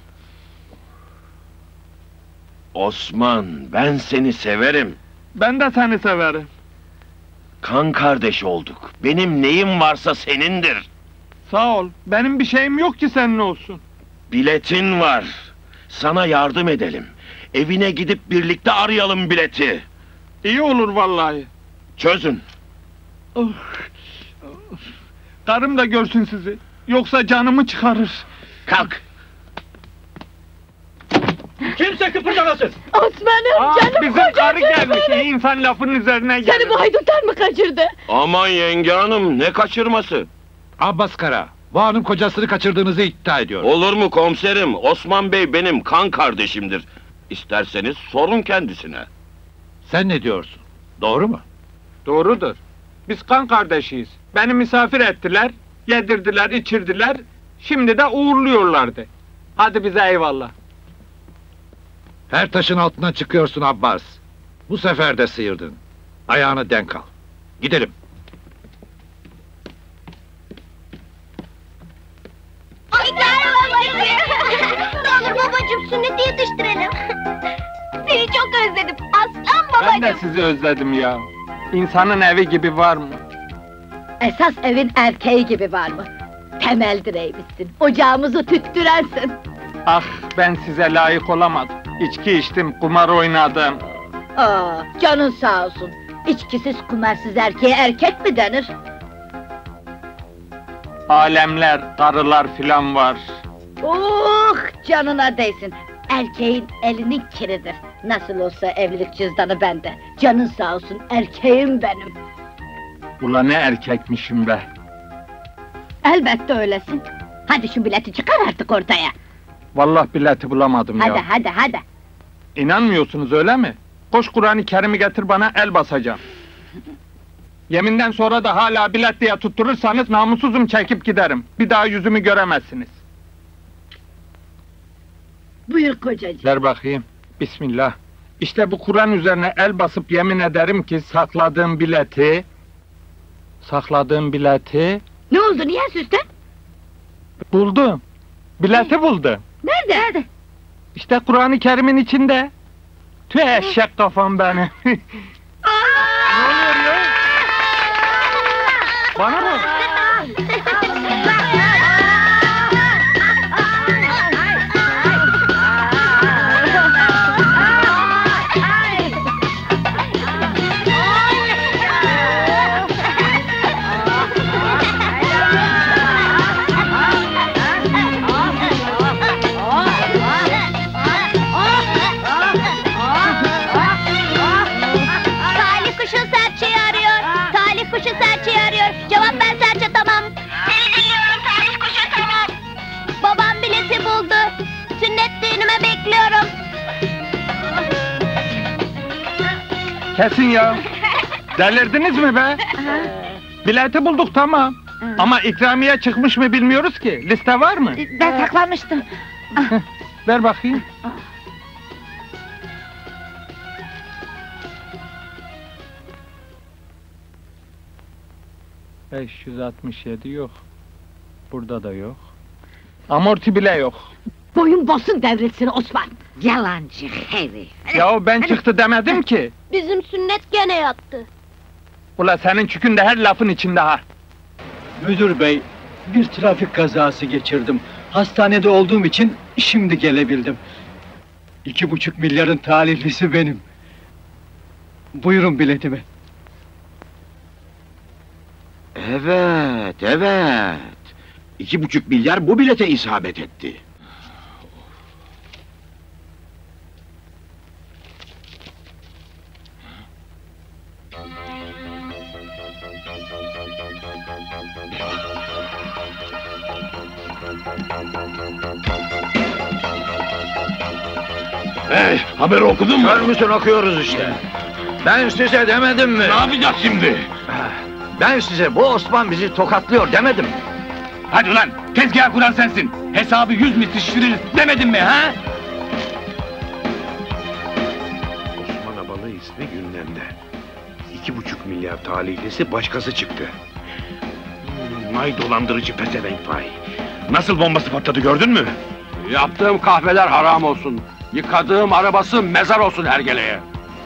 Osman, ben seni severim. Ben de seni severim. Kan kardeş olduk. Benim neyim varsa senindir. Sağ ol, benim bir şeyim yok ki senin olsun. Biletin var. Sana yardım edelim. Evine gidip birlikte arayalım bileti. İyi olur vallahi. Çözün. Oh. Karım da görsün sizi. Yoksa canımı çıkarır. Kalk. Kimse kıpırdamasın. Osman'ım, Aa, canım bizim kocacığım karı gelmiş. benim. İnsan lafın üzerine gelir. Seni bu haydutlar mı kaçırdı? Aman yenge hanım, ne kaçırması? Abbas Kara, bu hanım kocasını kaçırdığınızı iddia ediyor. Olur mu komiserim? Osman Bey benim kan kardeşimdir. İsterseniz sorun kendisine. Sen ne diyorsun? Doğru mu? Doğrudur. Biz kan kardeşiyiz. Beni misafir ettiler, yedirdiler, içirdiler. Şimdi de uğurluyorlardı. Hadi bize eyvallah. Her taşın altından çıkıyorsun Abbas. Bu sefer de sıyırdın. Ayağını denk al. Gidelim. Ne olur babacığım, sünneti yetiştirelim. Seni çok özledim, aslan babacığım. Ben de sizi özledim ya. İnsanın evi gibi var mı? Esas evin erkeği gibi var mı? Temel direğimizsin, ocağımızı tüttürensin. Ah, ben size layık olamadım. İçki içtim, kumar oynadım. Aa, canın sağ olsun. İçkisiz, kumarsız erkeğe erkek mi denir? Alemler, karılar filan var. Oh, canına değsin. Erkeğin elinin kiridir. Nasıl olsa evlilik cüzdanı bende. Canın sağ olsun, erkeğim benim. Ula ne erkekmişim be. Elbette öylesin. Hadi şu bileti çıkar artık ortaya. Vallahi bileti bulamadım Hadi ya. hadi hadi. İnanmıyorsunuz öyle mi? Koş Kur'an-ı Kerim'i getir bana, el basacağım. Yeminden sonra da hala bilet diye tutturursanız namussuzum, çekip giderim. Bir daha yüzümü göremezsiniz. Buyur kocacığım. Ver bakayım. Bismillah. İşte bu Kur'an üzerine el basıp yemin ederim ki sakladığım bileti... Sakladığım bileti... Ne oldu, niye süsten? Buldum. Bileti buldum. Nerede? Nerede? İşte Kur'an-ı Kerim'in içinde. Tüh eşek kafam beni. Ne oluyor ya? Bana mı? Talih kuşu serçeyi arıyor. Talih kuşu serçeyi arıyor. Cevap ben serçe, tamam. Seni dinliyorum, talih kuşu, tamam. Babam bileti buldu. Sünnet düğünüme bekliyorum. Kesin ya. Delirdiniz mi be? Bileti bulduk, tamam. Ama ikramiye çıkmış mı bilmiyoruz ki. Liste var mı? Ben saklamıştım. Ver bakayım. beş yüz altmış yedi yok. Burada da yok. Amorti bile yok. Boyun bosun devretsin Osman. Yalancı herif. Yahu ben çıktı demedim ki. Bizim sünnet gene yattı. Ula senin çükün de her lafın içinde ha. Müdür bey, bir trafik kazası geçirdim. Hastanede olduğum için şimdi gelebildim. İki buçuk milyarın talihlisi benim. Buyurun biletimi. Evet, evet. İki buçuk milyar bu bilete isabet etti. Hey, haberi okudun mu? Kör müsün, okuyoruz işte. Ben size demedim mi? Ne yapacağız şimdi? Ben size bu Osman bizi tokatlıyor demedim mi? Hadi ulan, tezgah kuran sensin. Hesabı yüz misli şişiririz demedin mi ha? Osman Abalı ismi gündemde. İki buçuk milyar talihlisi başkası çıktı. Hmm, Vay dolandırıcı pezevenk vay. Nasıl bombası patladı gördün mü? Yaptığım kahveler haram olsun. Yıkadığım arabası mezar olsun hergeleye.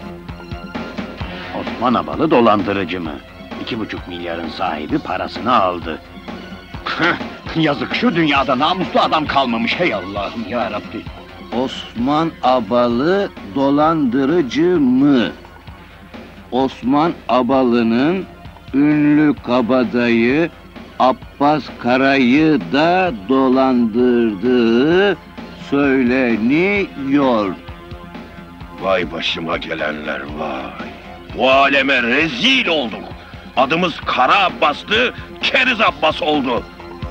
Osman Abalı dolandırıcı mı? İki buçuk milyarın sahibi parasını aldı. Yazık, şu dünyada namuslu adam kalmamış, hey Allah'ım ya Rabbi. Osman Abalı dolandırıcı mı? Osman Abalı'nın ünlü kabadayı Abbas Kara'yı da dolandırdığı söyleniyor. Vay başıma gelenler vay. Bu aleme rezil olduk. Adımız Kara Abbas'tı, Keriz Abbas oldu.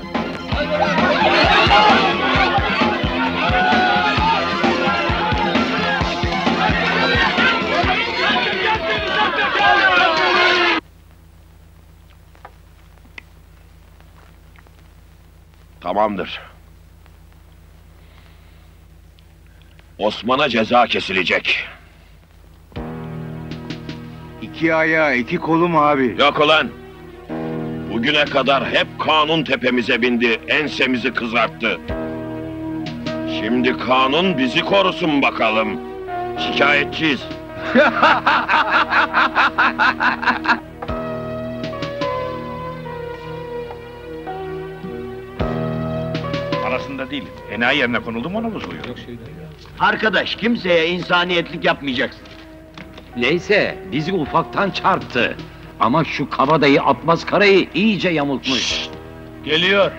Tamamdır. Osman'a ceza kesilecek. İki ayağı, iki kolum abi. Yok ulan! Bugüne kadar hep kanun tepemize bindi, ensemizi kızarttı. Şimdi kanun bizi korusun bakalım. Şikayetçiyiz. Arasında değil. Enayi yerine konuldu mu ona bozuluyor. Arkadaş, kimseye insaniyetlik yapmayacaksın. Neyse, bizi ufaktan çarptı. Ama şu kabadayı Abbas Kara'yı iyice yamultmuş. Geliyor.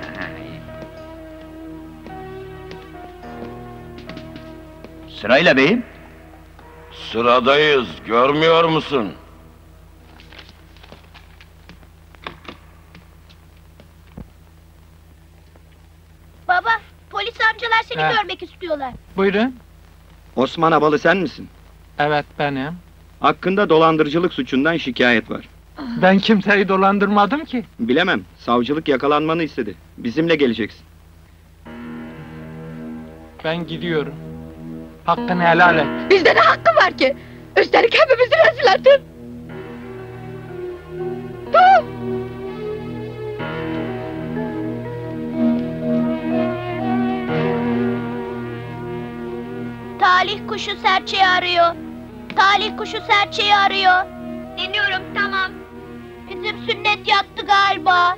Sırayla beyim. Sıradayız, görmüyor musun? Baba, polis amcalar seni He. görmek istiyorlar. Buyurun. Osman Abalı sen misin? Evet benim. Hakkında dolandırıcılık suçundan şikayet var. Ben kimseyi dolandırmadım ki. Bilemem, savcılık yakalanmanı istedi. Bizimle geleceksin. Ben gidiyorum. Hakkını helal et. Bizde ne hakkı var ki? Üstelik hepimizi rezil ettin. Dur! Talih kuşu serçeyi arıyor. Talih kuşu serçeyi arıyor. Dinliyorum, tamam. Bizim sünnet yattı galiba.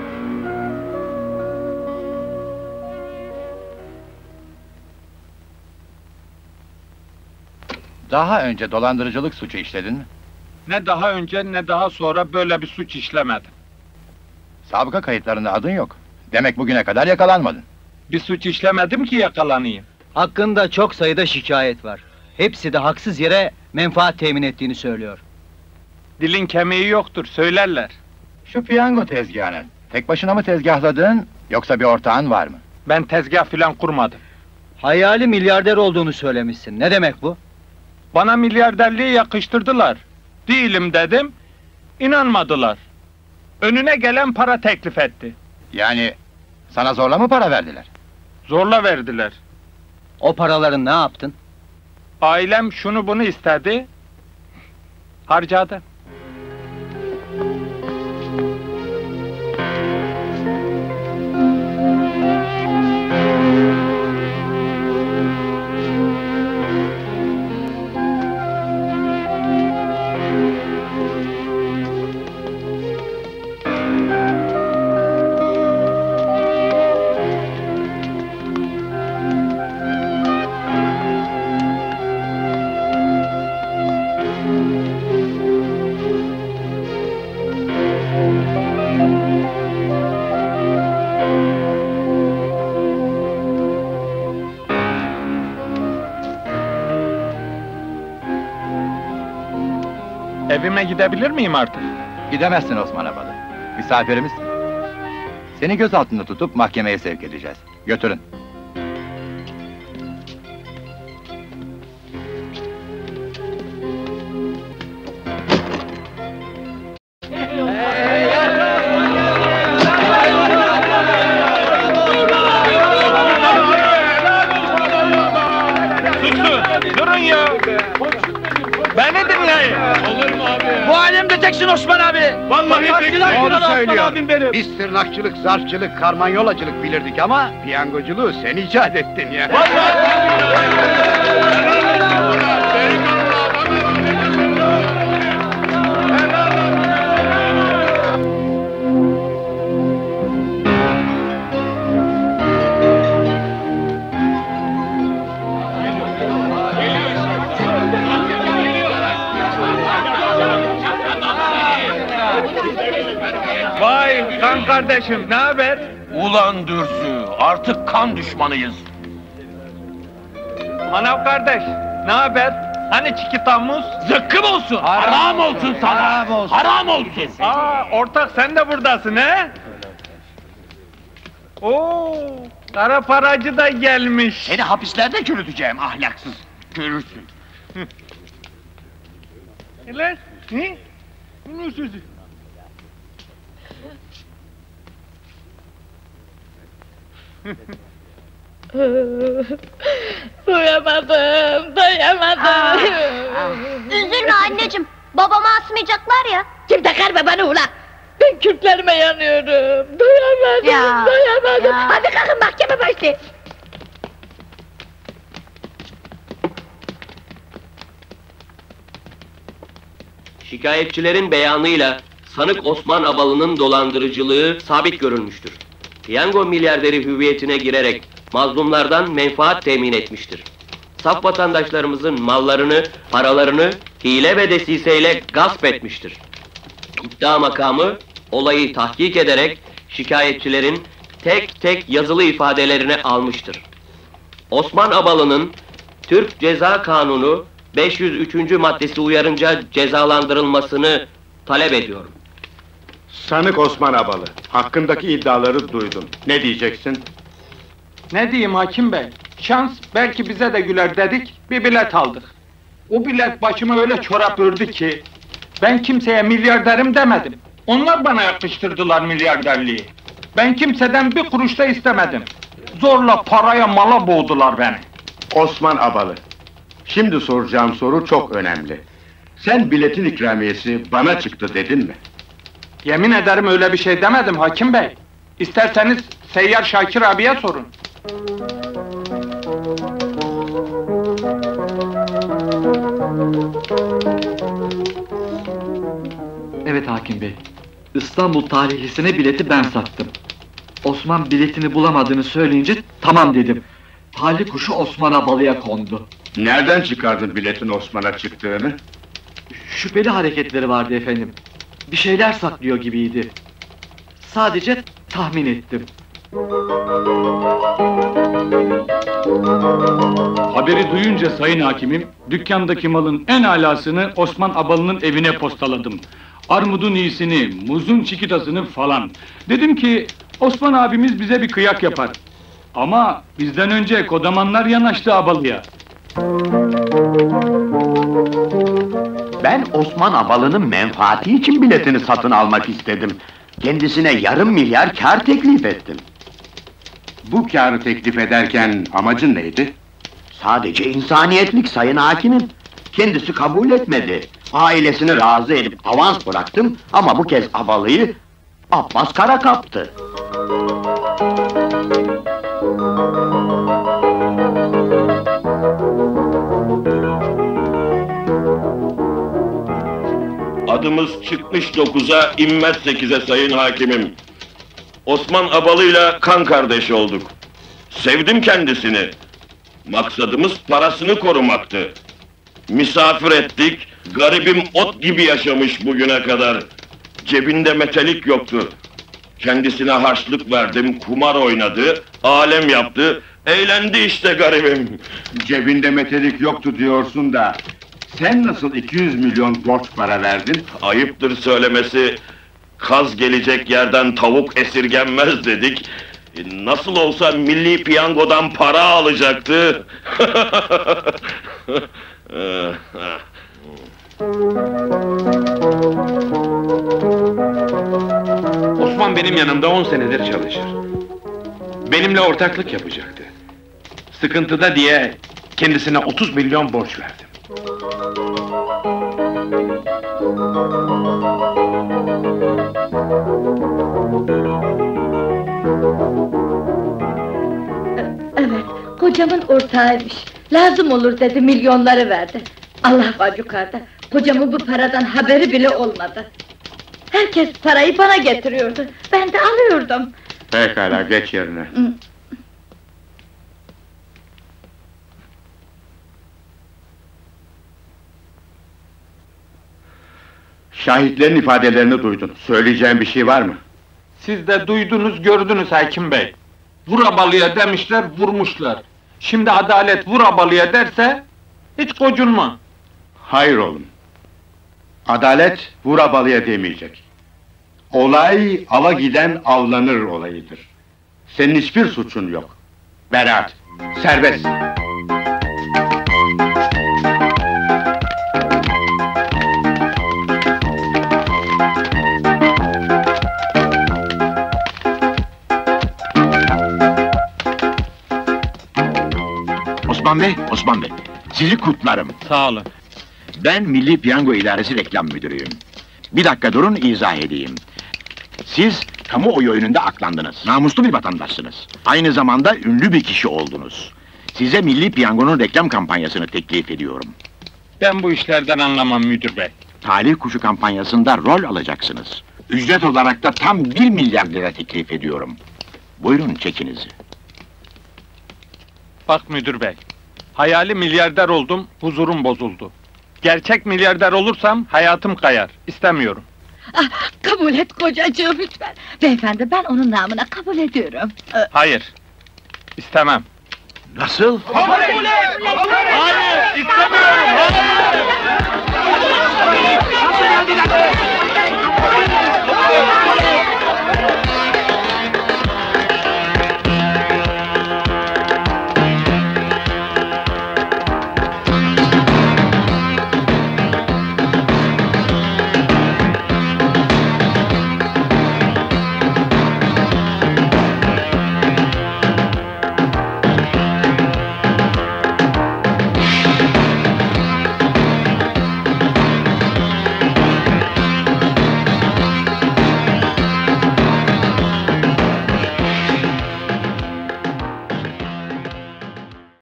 Daha önce dolandırıcılık suçu işledin mi? Ne daha önce ne daha sonra böyle bir suç işlemedim. Sabıka kayıtlarında adın yok. Demek bugüne kadar yakalanmadın. Bir suç işlemedim ki yakalanayım. Hakkında çok sayıda şikayet var. Hepsi de haksız yere menfaat temin ettiğini söylüyor. Dilin kemiği yoktur, söylerler. Şu piyango tezgahını tek başına mı tezgahladın, yoksa bir ortağın var mı? Ben tezgah filan kurmadım. Hayali milyarder olduğunu söylemişsin. Ne demek bu? Bana milyarderliği yakıştırdılar. Değilim dedim, inanmadılar. Önüne gelen para teklif etti. Yani sana zorla mı para verdiler? Zorla verdiler. O paraları ne yaptın? Ailem şunu bunu istedi, harcadı. Evime gidebilir miyim artık? Gidemezsin Osman Abalı. Misafirimizsin. Seni gözaltında tutup mahkemeye sevk edeceğiz. Götürün. Durun ya! Beni dinleyin! Olur mu abi? Bu alemde teksin Osman abi! Vallahi Doğru söylüyor. Biz tırnakçılık, zarfçılık, karmanyolacılık bilirdik ama piyangoculuğu sen icat ettin ya. Vay kan kardeşim, ne haber? Ulan Dürzü, artık kan düşmanıyız. Manav kardeş, ne haber? Hani çiki tamuz? Zıkkım olsun, haram olsun sana, Haram olsun. haram olsun. Aa, ortak sen de buradasın he? Oo, kara paracı da gelmiş. Seni hapislerde çürüteceğim ahlaksız. Görürsün. Lan, hı? Bunun sözü. Duyamadım, duyamadım. Üzülme anneciğim, babamı asmayacaklar ya. Kim takar babanı ulan? Ben kürklerime yanıyorum. Duyamadım, Ya, duyamadım. ya. Hadi kalkın mahkeme başlayın. Şikayetçilerin beyanıyla sanık Osman Abalı'nın dolandırıcılığı sabit görülmüştür. Piyango milyarderi hüviyetine girerek mazlumlardan menfaat temin etmiştir. Saf vatandaşlarımızın mallarını, paralarını hile ve desiseyle gasp etmiştir. İddia makamı olayı tahkik ederek şikayetçilerin tek tek yazılı ifadelerini almıştır. Osman Abalı'nın Türk Ceza Kanunu beş yüz üçüncü maddesi uyarınca cezalandırılmasını talep ediyorum. Sanık Osman Abalı, hakkındaki iddiaları duydun. Ne diyeceksin? Ne diyeyim hakim bey? Şans belki bize de güler dedik, bir bilet aldık. O bilet başıma öyle çorap ördü ki... ...ben kimseye milyarderim demedim. Onlar bana yakıştırdılar milyarderliği. Ben kimseden bir kuruş da istemedim. Zorla paraya mala boğdular beni. Osman Abalı, şimdi soracağım soru çok önemli. Sen biletin ikramiyesi bana çıktı dedin mi? Yemin ederim öyle bir şey demedim hakim bey. İsterseniz Seyyar Şakir abiye sorun. Evet hakim bey. İstanbul tarihlisine bileti ben sattım. Osman biletini bulamadığını söyleyince tamam dedim. Talih kuşu Osman Abalı'ya kondu. Nereden çıkardın biletin Osman'a çıktığını? Şüpheli hareketleri vardı efendim. Bir şeyler saklıyor gibiydi. Sadece tahmin ettim. Haberi duyunca sayın hakimim, dükkandaki malın en alasını Osman Abalı'nın evine postaladım. Armudun iyisini, muzun çikitasını falan. Dedim ki, Osman abimiz bize bir kıyak yapar. Ama bizden önce kodamanlar yanaştı Abalı'ya. Ben Osman Abalı'nın menfaati için biletini satın almak istedim. Kendisine yarım milyar kâr teklif ettim. Bu kârı teklif ederken amacın neydi? Sadece insaniyetlik sayın hakimim. Kendisi kabul etmedi. Ailesini razı edip avans bıraktım ama bu kez Abalı'yı Abbas Kara kaptı. Adımız çıkmış dokuza, inmez sekize sayın hakimim. Osman Abalı'yla kan kardeşi olduk. Sevdim kendisini. Maksadımız parasını korumaktı. Misafir ettik, garibim ot gibi yaşamış bugüne kadar. Cebinde metelik yoktu. Kendisine harçlık verdim, kumar oynadı, alem yaptı, eğlendi işte garibim. Cebinde metelik yoktu diyorsun da... Sen nasıl iki yüz milyon borç para verdin? Ayıptır söylemesi, kaz gelecek yerden tavuk esirgenmez dedik. E, Nasıl olsa milli piyangodan para alacaktı. Osman benim yanımda on senedir çalışır. Benimle ortaklık yapacaktı. Sıkıntıda diye kendisine otuz milyon borç verdim. Evet, kocamın ortağıymış. Lazım olur dedi, milyonları verdi. Allah var yukarıda, kocamın bu paradan haberi bile olmadı. Herkes parayı bana getiriyordu, ben de alıyordum. Pekala, geç yerine. Şahitlerin ifadelerini duydun. Söyleyeceğin bir şey var mı? Siz de duydunuz, gördünüz hakim bey. Vur abalıya demişler, vurmuşlar. Şimdi adalet vur abalıya derse, hiç gocunma. Hayır oğlum. Adalet vurabalıya demeyecek. Olay ava giden avlanır olayıdır. Senin hiçbir suçun yok. Beraat, serbest. Osman Bey, Osman Bey, sizi kutlarım. Sağ olun. Ben Milli Piyango İdaresi Reklam Müdürüyüm. Bir dakika durun, izah edeyim. Siz kamuoyu önünde aklandınız, namuslu bir vatandaşsınız. Aynı zamanda ünlü bir kişi oldunuz. Size Milli Piyango'nun reklam kampanyasını teklif ediyorum. Ben bu işlerden anlamam müdür bey. Talih Kuşu kampanyasında rol alacaksınız. Ücret olarak da tam bir milyar lira teklif ediyorum. Buyurun çekinizi. Bak müdür bey, hayali milyarder oldum, huzurum bozuldu. Gerçek milyarder olursam hayatım kayar, istemiyorum. Ah, kabul et kocacığım lütfen. Beyefendi, ben onun namına kabul ediyorum. Ee, Hayır, istemem. Nasıl? Kabul et! Hayır, istemiyorum! Hayır!